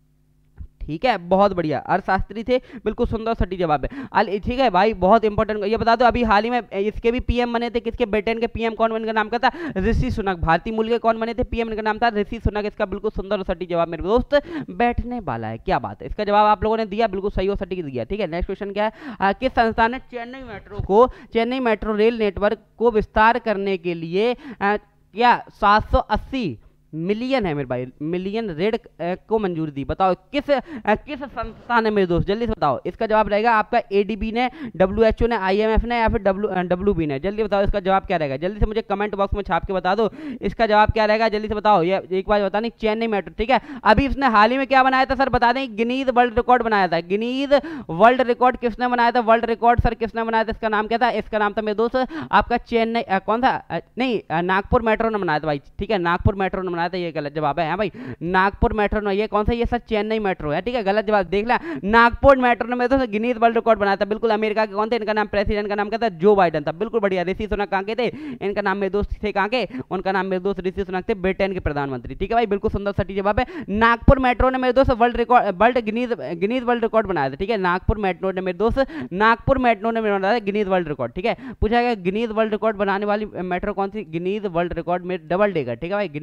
[SPEAKER 1] ठीक है, बहुत बढ़िया, अर्थशास्त्री थे, बिल्कुल सुंदर सटीक जवाब है, ठीक है भाई, बहुत इंपॉर्टेंट। ये बता दो अभी हाल ही में इसके भी पीएम बने थे, किसके, ब्रिटेन के पीएम कौन बने, का नाम क्या था, ऋषि सुनक। भारतीय मूल के कौन बने थे पीएम, का नाम था ऋषि सुनक। इसका बिल्कुल सुंदर और सटीक जवाब मेरे दोस्त बैठने वाला है, क्या बात है। इसका जवाब आप लोगों ने दिया, बिल्कुल सही और सटीक दिया, ठीक है। नेक्स्ट क्वेश्चन क्या है, किस संस्थान ने चेन्नई मेट्रो को, चेन्नई मेट्रो रेल नेटवर्क को विस्तार करने के लिए क्या सात सौ अस्सी मिलियन है मेरे भाई, मिलियन रेड को मंजूरी दी, बताओ किस किस संस्थान है मेरे दोस्त, जल्दी से बताओ। इसका जवाब रहेगा आपका एडीबी ने, डब्ल्यूएचओ ने, आईएमएफ ने, या फिर डब्ल्यू डब्ल्यूबी ने। जल्दी बताओ इसका जवाब क्या रहेगा, जल्दी से मुझे कमेंट बॉक्स में छाप के बता दो इसका जवाब क्या रहेगा, जल्दी से बताओ। ये एक बार बता नहीं, चेन्नई मेट्रो, ठीक है। अभी इसने हाल ही में क्या बनाया था सर, बता दें, गिनीज वर्ल्ड रिकॉर्ड बनाया था, गिनीज वर्ल्ड रिकॉर्ड किसने बनाया था, वर्ल्ड रिकॉर्ड सर किसने बनाया था, इसका नाम क्या था, इसका नाम था मेरे दोस्त आपका चेन्नई, कौन था, नहीं नागपुर मेट्रो ने बनाया था भाई, ठीक है, नागपुर मेट्रो ने बनाया था, ये गलत जवाब है भाई, नागपुर मेट्रो ने, ये कौन सा, ये सर चेन्नई मेट्रो है, ठीक है, गलत जवाब, देख ला, नागपुर मेट्रो ने मेरे तो गिनीज वर्ल्ड रिकॉर्ड बनाया था, बिल्कुल। अमेरिका के कौन थे, इनका नाम, प्रेसिडेंट का नाम क्या था, जो बाइडेन था, बिल्कुल बढ़िया। ऋषि सुनक कहां के थे, इनका नाम मेरे दोस्त थे कहां के, उनका नाम मेरे दोस्त ऋषि सुनक थे, ब्रिटेन के प्रधानमंत्री, ठीक है भाई, बिल्कुल सुंदर सटीक जवाब है। नागपुर मेट्रो ने मेरे दोस्त world record, world Guinness Guinness world record बनाया था, ठीक है, नागपुर मेट्रो ने मेरे दोस्त, नागपुर मेट्रो ने बनाया था गिनीज वर्ल्ड रिकॉर्ड, ठीक है। पूछा गया गिनीज वर्ल्ड रिकॉर्ड बनाने वाली मेट्रो कौन सी, गिनीज वर्ल्ड रिकॉर्ड में डबल डेकर, ठीक है भाई, गिनीज वर्ल्ड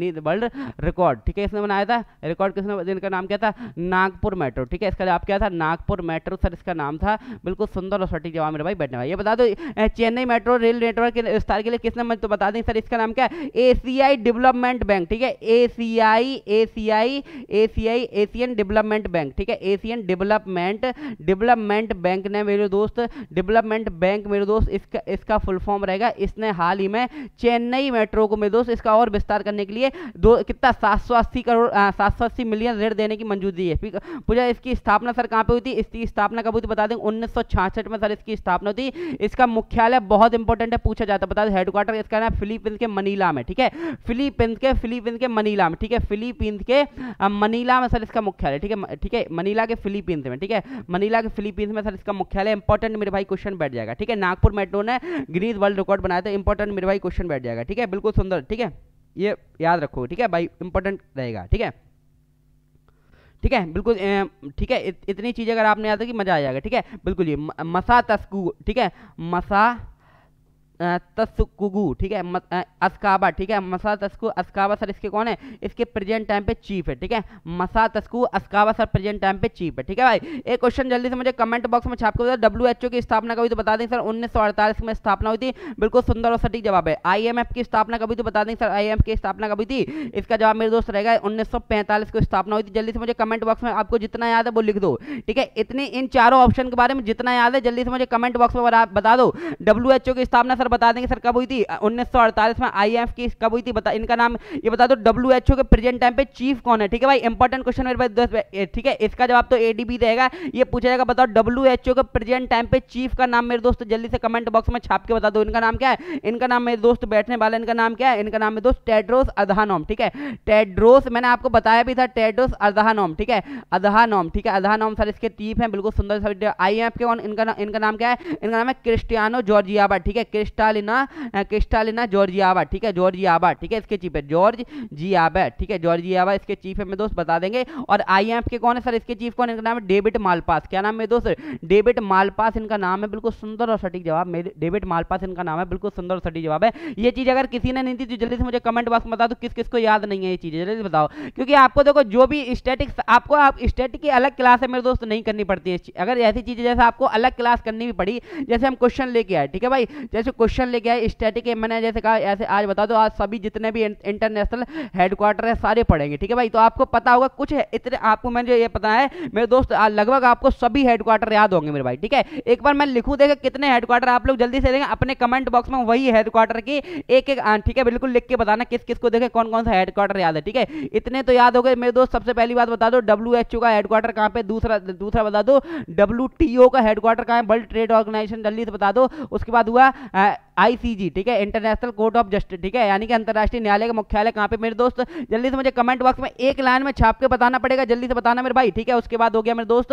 [SPEAKER 1] रिकॉर्ड, ठीक है, इसने बनाया था रिकॉर्ड, किसने, जिनका नाम क्या था, नागपुर मेट्रो, ठीक है, इसका जवाब क्या था, नागपुर मेट्रो सर इसका नाम था। बिल्कुल सुंदर और सटीक जवाब मेरे भाई बैठने भाई। ये बता दो चेन्नई मेट्रो रेल नेटवर्क के विस्तार के लिए किसने, मैं तो बता दें सर इसका नाम क्या है, एशियाई डेवलपमेंट बैंक, ठीक है, एशियाई एशियाई एशियाई एशियन डेवलपमेंट बैंक, ठीक है, एशियन डेवलपमेंट डेवलपमेंट बैंक ने मेरे दोस्त, डेवलपमेंट बैंक मेरे दोस्त इसका इसका फुल फॉर्म रहेगा। इसने हाल ही में चेन्नई मेट्रो को मेरे दोस्त इसका और विस्तार करने के लिए दो कितना सात सौ अस्सी करोड़ सात सौ अस्सी मिलियन ऋण देने की मंजूरी दी है। पूछा इसकी स्थापना सर कहां पे हुई थी, इसकी स्थापना कब हुई थी, बता दें उन्नीस सौ छियासठ में सर इसकी स्थापना हुई थी। इसका मुख्यालय बहुत इंपॉर्टेंट है, पूछा जाता है, बता दें हेडक्वार्टर इसका नाम फिलीपींस के मनीला में, ठीक है, फिलीपींस के फिलीपींस के मनीला में, ठीक है, फिलीपींस के मनीला में सर इसका मुख्यालय, ठीक है, ठीक है, मनीला के फिलीपींस में, ठीक है, मनीला के फिलीपींस में सर इसका मुख्यालय। इंपॉर्टेंट मेरे भाई क्वेश्चन बैठ जाएगा, ठीक है, नागपुर मेट्रो ने गिनीज वर्ल्ड रिकॉर्ड बनाया था, इंपॉर्टेंट मेरे भाई क्वेश्चन बैठ जाएगा, ठीक है, बिल्कुल सुंदर, ठीक है, ये याद रखो, ठीक है भाई, इंपॉर्टेंट रहेगा, ठीक है, ठीक है, बिल्कुल ठीक है, इत, इतनी चीजें अगर आपने याद की मजा आ जाएगा, ठीक है, बिल्कुल। ये मसा तस्कू, ठीक है, मसा तस्कुगु, ठीक है, अस्काबा, ठीक है, मसा तस्कु अस्काबा सर इसके कौन है, इसके प्रेजेंट टाइम पे चीफ है, ठीक है, Masatsugu Asakawa sir present time पे चीफ है, ठीक है भाई। एक क्वेश्चन जल्दी से मुझे कमेंट बॉक्स में छाप के, डब्ल्यूएचओ की स्थापना कभी तो बता दें सर, उन्नीस सौ अड़तालीस में स्थापना हुई थी, बिल्कुल सुंदर और सटीक जवाब है। आईएमएफ की स्थापना कभी तो बता दें सर, आईएमएफ की स्थापना कभी थी, इसका जवाब मेरे दोस्त रहेगा उन्नीस सौ पैंतालीस को स्थापना हुई थी। जल्दी से मुझे कमेंट बॉक्स में आपको जितना याद है वो लिख दो, ठीक है, इतनी इन चारों ऑप्शन के बारे में जितना याद है जल्दी से मुझे कमेंट बॉक्स में बता दो। डब्ल्यूएचओ की स्थापना सर बता देंगे सर कब हुई थी, उन्नीस सौ अड़तालीस में। आईएमएफ की कब हुई थी, बता इनका नाम ये बता दो। डब्ल्यूएचओ के प्रेजेंट टाइम पे चीफ कौन है, ठीक है भाई, इंपॉर्टेंट क्वेश्चन मेरे पास, ठीक है, इसका जवाब तो एडीबी रहेगा। ये पूछा जाएगा, बताओ डब्ल्यूएचओ के प्रेजेंट टाइम पे चीफ का नाम मेरे दोस्त जल्दी से कमेंट बॉक्स में छाप के बता दो, इनका नाम क्या है, इनका नाम मेरे दोस्त बैठने वाला, इनका नाम क्या है, इनका नाम मेरे दोस्त टेड्रोस अधानोम, ठीक है, टेड्रोस, मैंने आपको बताया भी था, टेड्रोस अधानोम, ठीक है, अधानोम, ठीक है, अधानोम सर इसके चीफ हैं, बिल्कुल सुंदर सर। आईएमएफ के कौन, इनका इनका नाम क्या है, इनका नाम है क्रिस्टियानो जॉर्जियाबा, ठीक है, क्रिस्टालिना क्रिस्टालिना जॉर्जियाबा, ठीक है, जॉर्जियाबा, ठीक है, इसके चीफ है जॉर्ज जियाबा, ठीक है, जॉर्जियाबा इसके चीफ है मेरे दोस्त, बता देंगे। और आईएमएफ के कौन है सर, इसके चीफ कौन है, इनका नाम है डेविड मालपास, क्या नाम है मेरे दोस्त, डेविड मालपास इनका नाम है, बिल्कुल सुंदर और सटीक जवाब, मेरे डेविड मालपास इनका नाम है, बिल्कुल सुंदर और सटीक जवाब है। ये चीज अगर किसी ने नहीं थी तो जल्दी से मुझे कमेंट बॉक्स में बता दो किस किस को याद नहीं है ये चीजें, जल्दी बताओ, क्योंकि आपको देखो जो भी स्टैटिक्स आपको आप स्टैटिक की अलग क्लास है मेरे दोस्त नहीं करनी पड़ती है। अगर ऐसी चीजें जैसे आपको अलग क्लास करनी भी पड़ी, जैसे हम क्वेश्चन लेके आए, ठीक है भाई, जैसे क्वेश्चन लेके आए स्टैटिक, मैंने जैसे कहा ऐसे आज बता दो, आज सभी जितने भी इंटरनेशनल हेडक्वार्टर है सारे पढ़ेंगे, ठीक है भाई, तो आपको पता होगा कुछ है इतने, आपको मैंने ये पता है मेरे दोस्त लगभग आपको सभी हेडक्वार्टर याद होंगे मेरे भाई, ठीक है। एक बार मैं लिखूं देखे कितने हेडक्वार्टर, आप लोग जल्दी से देखें अपने कमेंट बॉक्स में वही हेडक्वार्टर की एक एक, ठीक है, बिल्कुल लिख के बताना किस किस को देखे कौन कौन सा हेडक्वार्टर याद है, ठीक है, इतने तो याद हो गए मेरे दोस्त। सबसे पहली बात बता दो डब्ल्यूएचओ का हेडक्वार्टर कहां पे, दूसरा दूसरा बता दो डब्ल्यूटीओ का हेडक्वार्टर कहां है, वर्ल्ड ट्रेड ऑर्गेनाइजेशन, जल्दी से बता दो। उसके बाद हुआ आईसीजी, ठीक है, इंटरनेशनल कोर्ट ऑफ जस्टिस, ठीक है, यानी कि अंतरराष्ट्रीय न्यायालय का मुख्यालय कहां पे मेरे दोस्त, जल्दी से मुझे कमेंट बॉक्स में एक लाइन में छाप के बताना पड़ेगा, जल्दी से बताना मेरे भाई, ठीक है। उसके बाद हो गया मेरे दोस्त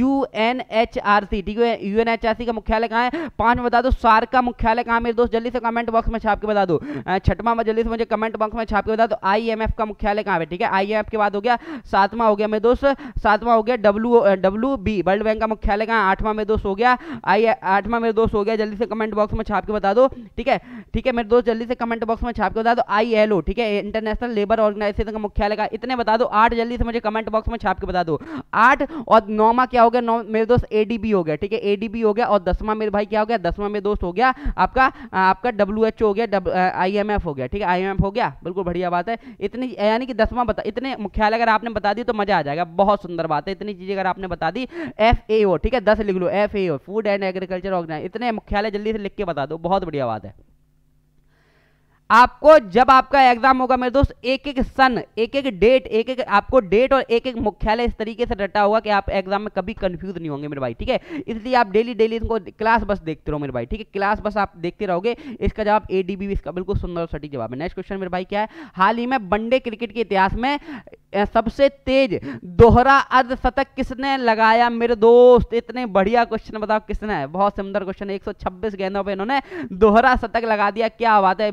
[SPEAKER 1] यूएनएचआरसी, ठीक है, यूएनएचआरसी का मुख्यालय कहां है, पांच में बता दो सार्क का मुख्यालय कहां है मेरे दोस्त, जल्दी से कमेंट बॉक्स में छाप के बता दो। छठवां में जल्दी से मुझे कमेंट बॉक्स में छाप के बता दो आईएमएफ का मुख्यालय कहां है, ठीक है, आईएमएफ के बाद हो गया सातवां हो गया मेरे दोस्त, सातवां हो गया W W B world bank का मुख्यालय कहां, आठवां मेरे दोस्त हो गया आई आठवां मेरे दोस्त हो गया, जल्दी से कमेंट बॉक्स में छाप के बता दो, ठीक है, ठीक है मेरे दोस्त, जल्दी से कमेंट बॉक्स में छाप के बता दो आईएलओ, ठीक है, इंटरनेशनल लेबर ऑर्गेनाइजेशन का मुख्यालय का, इतने बता दो आठ, जल्दी से मुझे कमेंट बॉक्स में छाप के बता दो आठ। और नौवां क्या हो गया, नौ मेरे दोस्त एडीबी हो गया, ठीक है, एडीबी हो गया। और दसवां मेरे भाई क्या हो गया, दसवां मेरे दोस्त हो गया आपका आपका डब्ल्यूएचओ हो गया, आईएमएफ हो गया, ठीक है, आईएमएफ हो गया, बिल्कुल बढ़िया बात है। इतनी यानी कि दसवां बता, इतने मुख्यालय अगर आपने बता दी तो मजा आ जाएगा, बहुत सुंदर बात है, इतनी चीजें अगर आपने बता दी। एफएओ, ठीक है, दस लिख लो, FAO food and agriculture organization, इतने मुख्यालय जल्दी से लिख के बता दो, बहुत बढ़िया बात है। आपको जब आपका एग्जाम होगा मेरे दोस्त, एक एक सन, एक एक डेट, एक एक आपको डेट और एक एक मुख्यालय इस तरीके से रटा होगा कि आप एग्जाम में कभी कंफ्यूज नहीं होंगे मेरे भाई, ठीक है। इसलिए आप डेली डेली इनको क्लास बस देखते रहो मेरे भाई, ठीक है, क्लास बस आप देखते रहोगे। इसका जवाब एडीबी, इसका बिल्कुल सुंदर और सटीक जवाब है। नेक्स्ट क्वेश्चन मेरे भाई क्या है, हाल ही में वनडे क्रिकेट के इतिहास में सबसे तेज दोहरा अर्धशतक किसने लगाया मेरे दोस्त, इतने बढ़िया क्वेश्चन बताओ किसने है, बहुत सुंदर क्वेश्चन है। एक सौ छब्बीस गेंदों पे इन्होंने दोहरा शतक लगा दिया, क्या बात है, बिल्कुल आई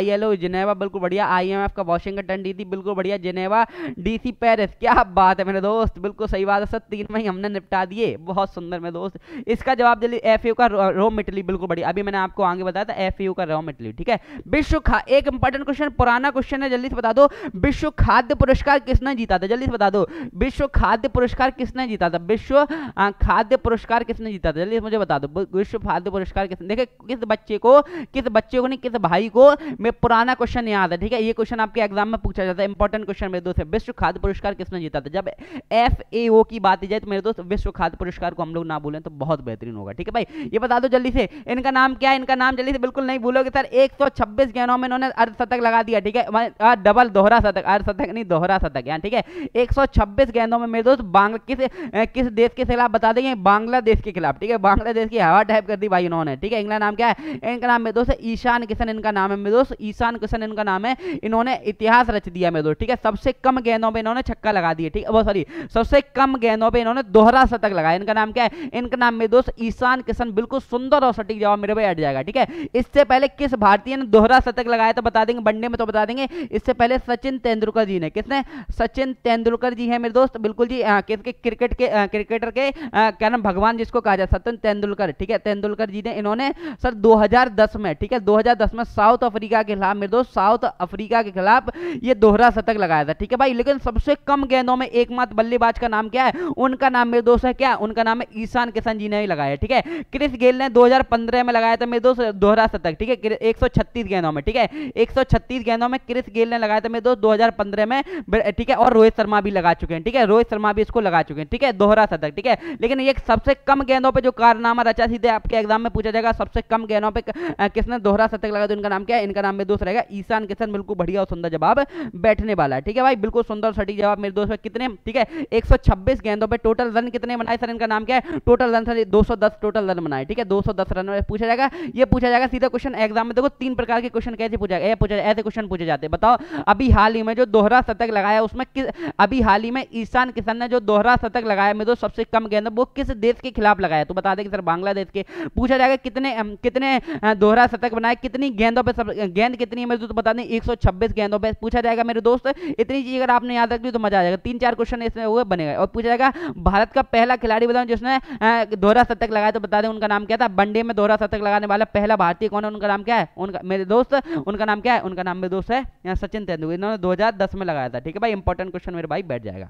[SPEAKER 1] आई एल ओ जिनेवा, बिल्कुल बढ़िया। आई एम एफ का वाशिंगटन डीसी, बिल्कुल बढ़िया। जिनेवा डीसी पेरिस, क्या बात है मेरे दोस्त, बिल्कुल सही बात है सर, तीन में ही हमने निपटा दिए, बहुत सुंदर मेरे दोस्त। इसका जवाब जल्दी, एफ ए का रोम इटली, बिल्कुल बढ़िया। अभी मैंने आपको आगे बताया था एफ ए का रोम इटली, ठीक है। विश्व खा एक इंपॉर्टेंट क्वेश्चन, पुराना क्वेश्चन है, जल्दी से बता दो, विश्व खाद्य पुरस्कार किसने जीता था, जल्दी से बता दो, विश्व खाद्य पुरस्कार किसने जीता था, विश्व खाद्य पुरस्कार किसने जीता था, जल्दी मुझे बता दो, विश्व खाद्य पुरस्कार किसने। देखिए किस बच्चे को, किस बच्चे को नहीं, किस भाई को मैं पुराना क्वेश्चन याद है, ठीक है। ये क्वेश्चन आपके एग्जाम में पूछा जाता है, इंपॉर्टेंट क्वेश्चन मेरे दोस्त है, विश्व खाद्य पुरस्कार किसने जीता था। जब एफ ए ओ की बात जाए तो मेरे दोस्त विश्व खाद्य पुरस्कार को हम लोग ना बोलें तो बहुत बेहतरीन होगा, ठीक है भाई। ये बता दो जल्दी से, इनका नाम क्या है, इनका नाम जल्दी से बिल्कुल नहीं भूलोगे सर। एक सौ छब्बीस गेंदों में इन्होंने अर्धशतक लगा दिया, ठीक है, डबल दोहरा शतक, अर्धशतक नहीं दोहरा शतक यहाँ, ठीक है। एक सौ छब्बीस गेंदों में मेरे दोस्त बांग्ला किस किस देश के खिलाफ बता देंगे, बांग्लादेश के खिलाफ, ठीक है। बांग्लादेश की हवा टाइप कर दी भाई इन्होंने, ठीक है। इनका नाम क्या है, इनका नाम मेरे दोस्त ईशान किशन, इनका नाम है मेरे दोस्त ईशान किशन, इनका नाम है। इन्होंने इतिहास रच दिया मेरे दोस्त, ठीक है। सबसे कम गेंदों पे इन्होंने छक्का लगा दिया, ठीक है, वो सॉरी सबसे कम गेंदों पे इन्होंने दोहरा शतक लगाया। इनका नाम क्या है, इनका नाम मेरे दोस्त ईशान किशन, बिल्कुल सुंदर और सटीक जवाब मेरे भाई हट जाएगा, ठीक है। इससे पहले किस भारतीय ने दोहरा शतक लगाया तो बता देंगे, वनडे में तो बता देंगे। इससे पहले सचिन तेंदुलकर जी ने, किसने, सचिन तेंदुलकर जी है मेरे दोस्त, बिल्कुल जी, किसके क्रिकेट के क्रिकेटर के क्या नाम, भगवान जिसको कहा जाए, सचिन तेंदुलकर, ठीक है। तेंदुलकर जी ने, इन्होंने सर दो हज़ार दस में, ठीक है, दो हज़ार दस में साउथ अफ्रीका के खिलाफ मेरे दोस्त, साउथ अफ्रीका के खिलाफ ये दोहरा शतक लगाया था, ठीक है भाई। लेकिन सबसे कम गेंदों में एकमात्र बल्लेबाज का नाम क्या है, उनका नाम मेरे दोस्त है क्या, उनका नाम है ईशान किशन जी ने ही लगाया, ठीक है। क्रिस गेल ने दो हज़ार पंद्रह में लगाया था मेरे दोस्त दोहरा शतक, ठीक है, एक सौ छत्तीस गेंदों में, ठीक है, एक सौ छत्तीस गेंदों में क्रिस गेल ने लगाया था मेरे दोस्त दो हज़ार पंद्रह में, ठीक है। और रोहित शर्मा भी लगा चुके हैं, ठीक है, रोहित शर्मा भी इसको लगा चुके हैं, ठीक है, दोहरा शतक, ठीक है। लेकिन ये सबसे कम गेंदों पे जो कारनामा रचा, सीधे आपके एग्जाम में पूछा जाएगा, सबसे कम गेंदों पे किसने दोहरा शतक लगाया, तो इनका नाम क्या है, इनका नाम मेरे दोस्त रहेगा ईशान किशन, बिल्कुल बढ़िया और सुंदर जवाब बैठने वाला है, ठीक है भाई, बिल्कुल सुंदर सटीक जवाब मेरे दोस्त कितने, ठीक है, एक सौ छब्बीस गेंदों पे टोटल रन कितने बनाए सर, इनका नाम क्या है, टोटल रन सर दो सौ दस टोटल रन बनाए, ठीक है, दो सौ दस रन में पूछा जाएगा। ये पूछा जाएगा सीधा क्वेश्चन एग्जाम में, देखो तीन प्रकार के क्वेश्चन कैसे पूछा जाएगा, पूछा ऐसे क्वेश्चन पूछे जाते हैं। बताओ अभी हाल ही में जो दोहरा शतक लगाया उसमें किस, अभी हाल ही में ईशान किशन ने जो दोहरा शतक लगाया मेरे दोस्त सबसे कम गेंद, वो किस देश के खिलाफ लगाया, तो बता देंगे सर बांग्लादेश के। पूछा जाएगा कितने कितने दोहरा शतक बनाए, कितनी गेंदों पे सब, गेंद कितनी है मेरे दोस्त बता दें, एक सौ छब्बीस गेंदों पे पूछा जाएगा मेरे दोस्त। इतनी चीज अगर आपने याद रख ली तो मजा आ जाएगा, तीन चार क्वेश्चन इसमें हुए बनेगा। और पूछा जाएगा भारत का पहला खिलाड़ी बताओ जिसने दोहरा शतक लगाया, तो बता दें उनका नाम क्या था, वनडे में दोहरा शतक लगाने वाला पहला भारतीय कौन है, उनका नाम क्या है, उनका मेरे दोस्त उनका नाम क्या है, उनका नाम मेरे दोस्त है सचिन तेंदुलकर, इन्होंने दो हज़ार दस में लगाया था, ठीक है भाई। इंपॉर्टेंट क्वेश्चन मेरे भाई बैठ जाएगा,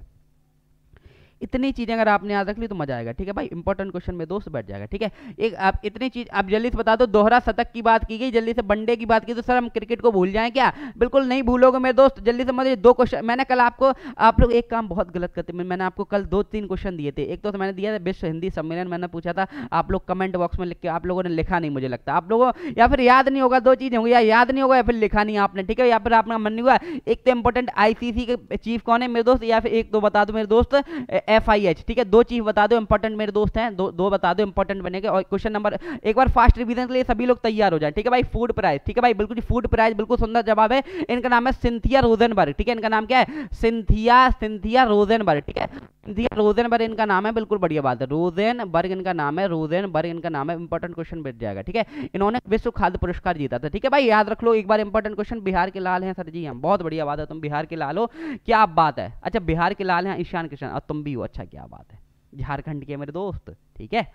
[SPEAKER 1] इतनी चीजें अगर आपने याद रख ली तो मजा आएगा, ठीक है भाई। इंपॉर्टेंट क्वेश्चन में दोस्त बैठ जाएगा, ठीक है। एक आप इतनी चीज आप जल्दी से बता दो, दोहरा शतक की बात की गई, जल्दी से वनडे की बात की, तो सर हम क्रिकेट को भूल जाएं क्या, बिल्कुल नहीं भूलोगे मेरे दोस्त। जल्दी से मुझे दो क्वेश्चन, मैंने कल आपको, आप लोग एक काम बहुत गलत करते, मैंने आपको कल दो तीन क्वेश्चन दिए थे। एक तो मैंने दिया था विश्व हिंदी सम्मेलन, मैंने पूछा था, आप लोग कमेंट बॉक्स में लिख के, आप लोगों ने लिखा नहीं, मुझे लगता आप लोगों या फिर याद नहीं होगा, दो चीजें होंगी, या याद नहीं होगा या फिर लिखा नहीं आपने, ठीक है, या फिर आपका मन नहीं हुआ। एक तो इंपॉर्टेंट आईसीसी के चीफ कौन है मेरे दोस्त, या फिर एक तो बता दो मेरे दोस्त एफ आई एच, ठीक है, दो चीज बता दो इंपॉर्टेंट मेरे दोस्त हैं, दो दो बता दो इंपॉर्टेंट बनेंगे। और क्वेश्चन नंबर एक बार फास्ट रिवीजन के लिए सभी लोग तैयार हो जाए, ठीक है भाई। फूड प्राइस, ठीक है भाई, बिल्कुल फूड प्राइस, बिल्कुल सुंदर जवाब है। इनका नाम है सिंथिया रोजनबर्ग, ठीक है, इनका नाम क्या है, सिंथिया सिंथिया रोजनबर्ग, ठीक है, सिंथिया रोजनबर्ग इनका नाम है, बिल्कुल बढ़िया बात है, रोजनबर्ग इनका नाम है, रोजनबर्ग इनका नाम है। इंपॉर्टेंट क्वेश्चन बैठ जाएगा, ठीक है। इन्होंने विश्व खाद्य पुरस्कार जीता था, ठीक है भाई, याद रख लो एक बार। इंपॉर्टेंट क्वेश्चन, बिहार के लाल हैं सर जी हम, बहुत बढ़िया बात है, तुम बिहार के लाल हो, क्या बात है। अच्छा बिहार के लाल हैं ईशान किशन, और तुम भी हो, अच्छा क्या बात है, झारखंड के मेरे दोस्त, ठीक है।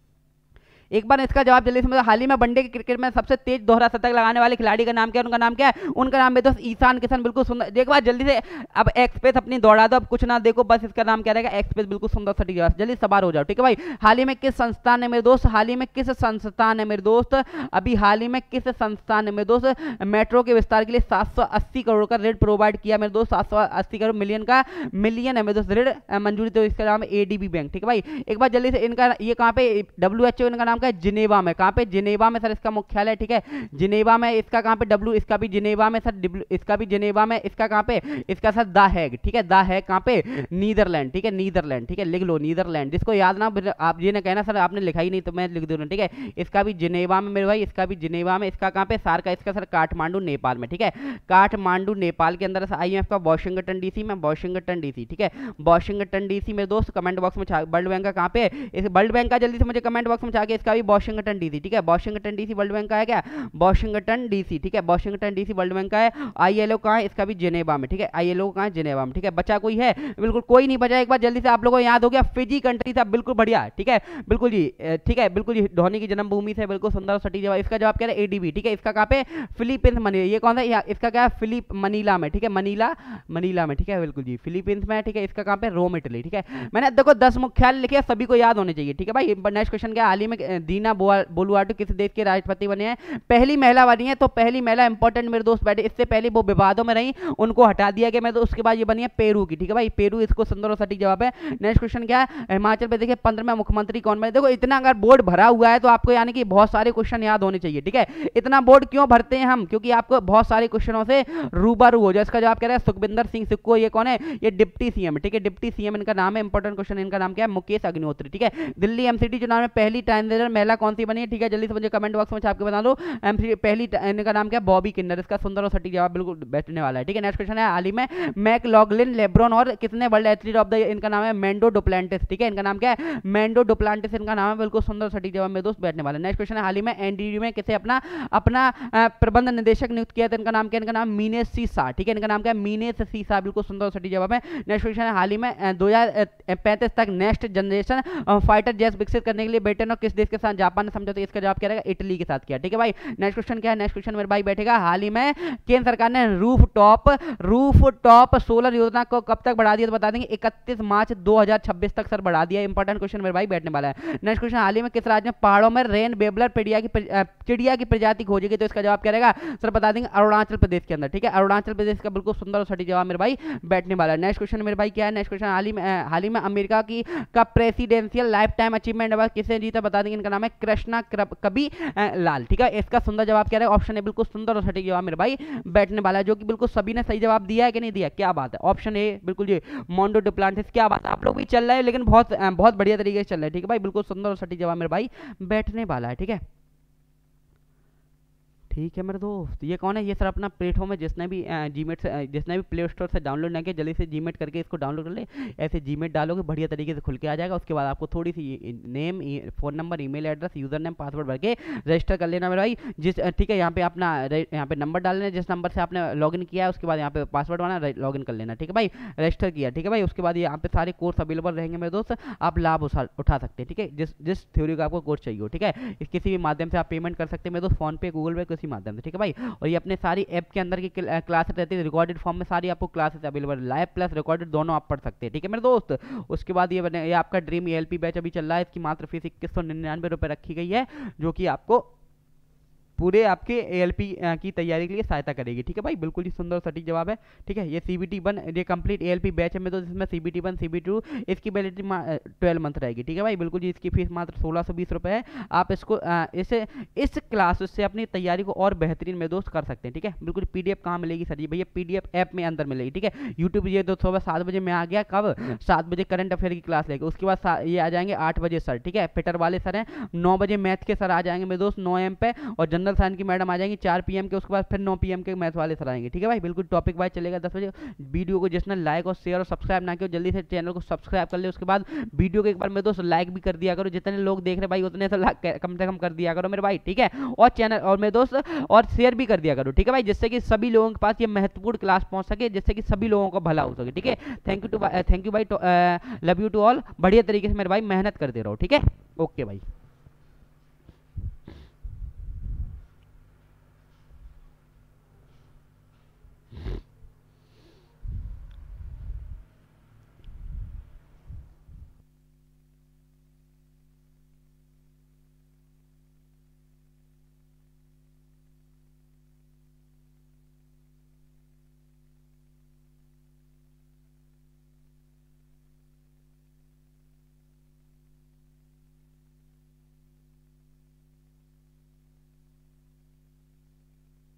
[SPEAKER 1] एक बार इसका जवाब जल्दी से, हाल ही में वनडे के क्रिकेट में सबसे तेज दोहरा शतक लगाने वाले खिलाड़ी का नाम क्या है, उनका नाम क्या है, उनका नाम है दोस्त ईशान किशन, बिल्कुल सुंदर। एक बार जल्दी से अब एक्सप्रेस अपनी दौड़ा दो, अब कुछ ना देखो, बस इसका नाम क्या रहेगा एक्सप्रेस, बिल्कुल सुंदर सटीक जवाब, जल्दी सवार हो जाओ, ठीक है भाई। हाल ही में किस संस्थान ने मेरे दोस्त, हाल ही में किस संस्थान है मेरे दोस्त, अभी हाल ही में किस संस्थान ने मेरे दोस्त मेट्रो के विस्तार के लिए सात सौ अस्सी करोड़ का ऋण प्रोवाइड किया मेरे दोस्त, सात सौ अस्सी करोड़ मिलियन का मिलियन है मेरे दोस्त ऋण मंजूरी, तो इसका नाम है एडीबी बैंक, ठीक है भाई। एक बार जल्दी से इनका ये कहाँ पे, डब्ल्यू एच ओ इनका नाम क्या है, जिनेवा में, कहां पे, जिनेवा में सर इसका मुख्यालय, ठीक है, जिनेवा में। इसका कहां पे, डब्ल्यू इसका भी जिनेवा में सर, इसका भी जिनेवा में, इसका कहां पे, इसका सर द हैग, ठीक है, द हैग कहां पे, नीदरलैंड, ठीक है, नीदरलैंड, ठीक है, लिख लो नीदरलैंड, जिसको याद ना आप ये ना कहना सर आपने लिखा ही नहीं तो मैं लिख दूं, ठीक है। इसका भी जिनेवा में मेरे भाई, इसका भी जिनेवा में, इसका कहां पे, सार का इसका सर काठमांडू नेपाल में, ठीक है, काठमांडू नेपाल के अंदर आईएमएफ का वाशिंगटन डीसी में, वाशिंगटन डीसी, ठीक है, वाशिंगटन डीसी मेरे दोस्त। कमेंट बॉक्स में वर्ल्ड बैंक का कहां पे, इस वर्ल्ड बैंक का जल्दी से मुझे कमेंट बॉक्स में छा के इसका इसका भी वाशिंगटन डीसी, ठीक है, वाशिंगटन डीसी वर्ल्ड बैंक का है क्या, वाशिंगटन डीसी, ठीक है, वाशिंगटन डीसी वर्ल्ड बैंक का है। आईएलओ कहाँ है, इसका भी जेनेवा में, ठीक है, आईएलओ कहाँ है, जेनेवा में, ठीक है। बचा कोई है, बिल्कुल कोई नहीं बचा। एक बार जल्दी से आप लोगों को याद हो गया, फिजी कंट्री था, बिल्कुल बढ़िया, ठीक है, बिल्कुल जी, ठीक है, बिल्कुल जी, धोनी की जन्मभूमि से बिल्कुल सुंदर और सटीक जवाब। इसका जवाब क्या है, एडीबी, ठीक है, इसका कहाँ पे, फिलीपींस मनीला, ये कौन सा, इसका क्या है, फिलिप मनीला में, ठीक है, मनीला मनीला में, ठीक है, बिल्कुल जी, फिलीपींस में, ठीक है। इसका कहाँ पे, रोम इटली, ठीक है। मैंने देखो दस मुख्यालय लिखे, सभी को याद होने चाहिए, ठीक है भाई। नेक्स्ट क्वेश्चन क्या, हाल ही में दीना बोलुआर्टो किस देश के राष्ट्रपति बने हैं, पहली महिला बनी है। तो पहली महिला इंपॉर्टेंट मेरे दोस्त बैठे, इससे पहले वो विवादों में रही, उनको हटा दिया गया, मैं तो उसके बाद ये बनी है पेरू की, ठीक है भाई, पेरू, इसको सुंदर और सटीक जवाब है। नेक्स्ट क्वेश्चन क्या है, हिमाचल प्रदेश के पंद्रहवें मुख्यमंत्री कौन बने। देखो इतना अगर बोर्ड भरा हुआ है तो आपको यानी कि बहुत सारे क्वेश्चन याद होने चाहिए, ठीक है। इतना बोर्ड क्यों भरते हैं हम, क्योंकि आपको बहुत सारे क्वेश्चनों से रूबरू हो जाए। इसका जवाब क्या है, सुखविंदर सिंह सुक्खू, ये कौन है, ये डिप्टी सीएम, ठीक है, डिप्टी सीएम इनका नाम है। इंपॉर्टेंट क्वेश्चन, इनका नाम क्या है, मुकेश अग्निहोत्री, ठीक है। दिल्ली एमसीडी चुनाव में पहली ट्रांसजेंडर महिला कौन सी बनी है, ठीक है, जल्दी से मुझे कमेंट बॉक्स में छाप के बता दो। पहली इनका नाम क्या है, बॉबी किन्नर, इसका सुंदर और सटीक जवाब बिल्कुल बैठने वाला है, ठीक है। नेक्स्ट क्वेश्चन है, हाल ही में मैकलॉगलिन, लेब्रॉन और किसने वर्ल्ड एथलीट ऑफ द, इनका नाम है मेंडो डुप्लांटिस, ठीक है, इनका नाम क्या है, मेंडो डुप्लांटिस इनका नाम है, बिल्कुल सुंदर सटीक जवाब मेरे दोस्त बैठने वाला है। नेक्स्ट क्वेश्चन है, हाल ही में एनडीडी में किसे अपना अपना प्रबंध निदेशक नियुक्त किया था, इनका नाम क्या है, इनका नाम मीनेश सीसा, ठीक है, इनका नाम क्या है, मीनेश सीसा, बिल्कुल सुंदर सटीक जवाब है। नेक्स्ट क्वेश्चन है, हाल ही में दो हजार पैंतीस तक नेक्स्ट जनरेशन फाइटर जेट विकसित करने के लिए ब्रिटेन और किस देश के साथ जापान ने समझौता, इसका जवाब क्या रहेगा, इटली के साथ किया, ठीक है भाई। नेक्स्ट क्वेश्चन क्या है, नेक्स्ट क्वेश्चन मेरे भाई बैठेगा, हाल ही में केंद्र सरकार ने roof top roof top solar योजना को कब तक बढ़ा दिया, तो बता देंगे इकतीस मार्च दो हजार छब्बीस तक सर बढ़ा दिया। इंपॉर्टेंट क्वेश्चन मेरे भाई बैठने वाला है। नेक्स्ट क्वेश्चन, हाल ही में किस राज्य में पहाड़ों में रेन बेबलर चिड़िया की चिड़िया की प्रजाति खोजी गई, तो इसका जवाब क्या रहेगा सर, बता देंगे अरुणाचल प्रदेश के अंदर, ठीक है, अरुणाचल प्रदेश का बिल्कुल सुंदर और सटीक जवाब मेरे भाई बैठने वाला है। नेक्स्ट क्वेश्चन मेरे भाई क्या है, नेक्स्ट क्वेश्चन, हाल ही में हाल ही में अमेरिका की का presidential lifetime achievement award किसने जीता, बता देंगे इनका नाम है कृष्णा कबी लाल, ठीक है। इसका सुंदर जवाब क्या है, ऑप्शन है बिल्कुल सुंदर और सटीक जवाब मेरे भाई बैठने वाला है, जो कि बिल्कुल सभी ने सही जवाब दिया है कि नहीं दिया, क्या बात है, ऑप्शन ए बिल्कुल ये मोंडो डुप्लांटिस, क्या बात है, आप लोग भी चल रहे हैं लेकिन बहुत बहुत बढ़िया तरीके से चल रहे हैं, ठीक है भाई, बिल्कुल सुंदर और सटीक जवाब मेरे भाई बैठने वाला है, ठीक है। ठीक है मेरे दोस्त, ये कौन है, ये सर अपना प्लेटफॉर्म है, जिसने भी जीमेट से जिसने भी प्ले स्टोर से डाउनलोड ना किया जल्दी से जीमेट करके इसको डाउनलोड कर ले। ऐसे जीमेट डालोगे बढ़िया तरीके से खुल के आ जाएगा। उसके बाद आपको थोड़ी सी name, phone number, email address, user name, password भर के रजिस्टर कर लेना मेरे भाई। जिस ठीक है, यहाँ पे अपना यहाँ पे नंबर डाल लेना, जिस नंबर से आपने लॉगिन किया है, उसके बाद यहाँ पे पासवर्ड बनाना, लॉगिन कर लेना, ठीक है भाई, रजिस्टर किया, ठीक है भाई। उसके बाद यहाँ पे सारे कोर्स अवेलेबल रहेंगे मेरे दोस्त, आप लाभ उठा सकते हैं, ठीक है, जिस जिस थ्योरी का आपको कोर्स चाहिए हो, ठीक है, किसी भी माध्यम से आप पेमेंट कर सकते हैं मेरे दोस्त, फोन पे, गूगल पे, किसी माध्यम से, ठीक है भाई। और ये अपने सारी ऐप के अंदर की क्लासेस रहती है, रिकॉर्डेड फॉर्म में सारी आपको classes available, live plus recorded दोनों आप पढ़ सकते हैं, ठीक है मेरे दोस्त। उसके बाद ये बने ये आपका ड्रीम एएलपी बैच अभी चल रहा है, इसकी मात्र फीस इक्कीस सौ निन्यानवे रुपये रखी गई है, जो कि आपको पूरे आपके एएलपी की तैयारी के लिए सहायता करेगी, ठीक है भाई, बिल्कुल ही सुंदर सटीक जवाब है, ठीक है। ये सीबीटी वन ये कंप्लीट एएलपी बैच है में, तो जिसमें सीबीटी वन सीबीटी टू इसकी वैलिडिटी ट्वेल्व मंथ रहेगी, ठीक है भाई, बिल्कुल जी। इसकी फीस मात्र सोलह सौ बीस रुपये है। आप इसको इसे इस क्लास से अपनी तैयारी को और बेहतरीन में दोस्त कर सकते हैं, ठीक है। बिल्कुल पीडीएफ कहाँ मिलेगी सर, जी भैया पीडीएफ ऐप में अंदर मिलेगी, ठीक है। यूट्यूब ये तो सुबह सात बजे में आ गया, कब सात बजे करंट अफेयर की क्लास लेके, उसके बाद ये आ जाएंगे आठ बजे सर, ठीक है, फिटर वाले सर हैं। नौ बजे मैथ के सर आ जाएंगे मेरे दोस्त नौ एम पे, और जनरल साइंस की मैडम आ जाएंगे चार पीएम के, उसके बाद फिर नौ पीएम के मैथ वाले सर आएंगे, ठीक है भाई, बिल्कुल टॉपिक वाइज चलेगा दस बजे। वीडियो को जिसने लाइक और शेयर और सब्सक्राइब ना किया जल्दी से चैनल को सब्सक्राइब कर ले। उसके बाद वीडियो को एक बार मेरे दोस्त लाइक भी कर दिया करो, जितने लोग देख रहे भाई उतने से कम से कम कर दिया करो मेरे भाई, ठीक है। और चैनल और मेरे दोस्त और शेयर भी कर दिया करो, ठीक है भाई, जिससे कि सभी लोगों के पास ये महत्वपूर्ण क्लास पहुंच सके, जिससे कि सभी लोगों को भला हो सके, ठीक है। Thank you too thank you भाई, लव यू टू ऑल, बढ़िया तरीके से मेरे भाई मेहनत करते रहो, ठीक है, ओके भाई।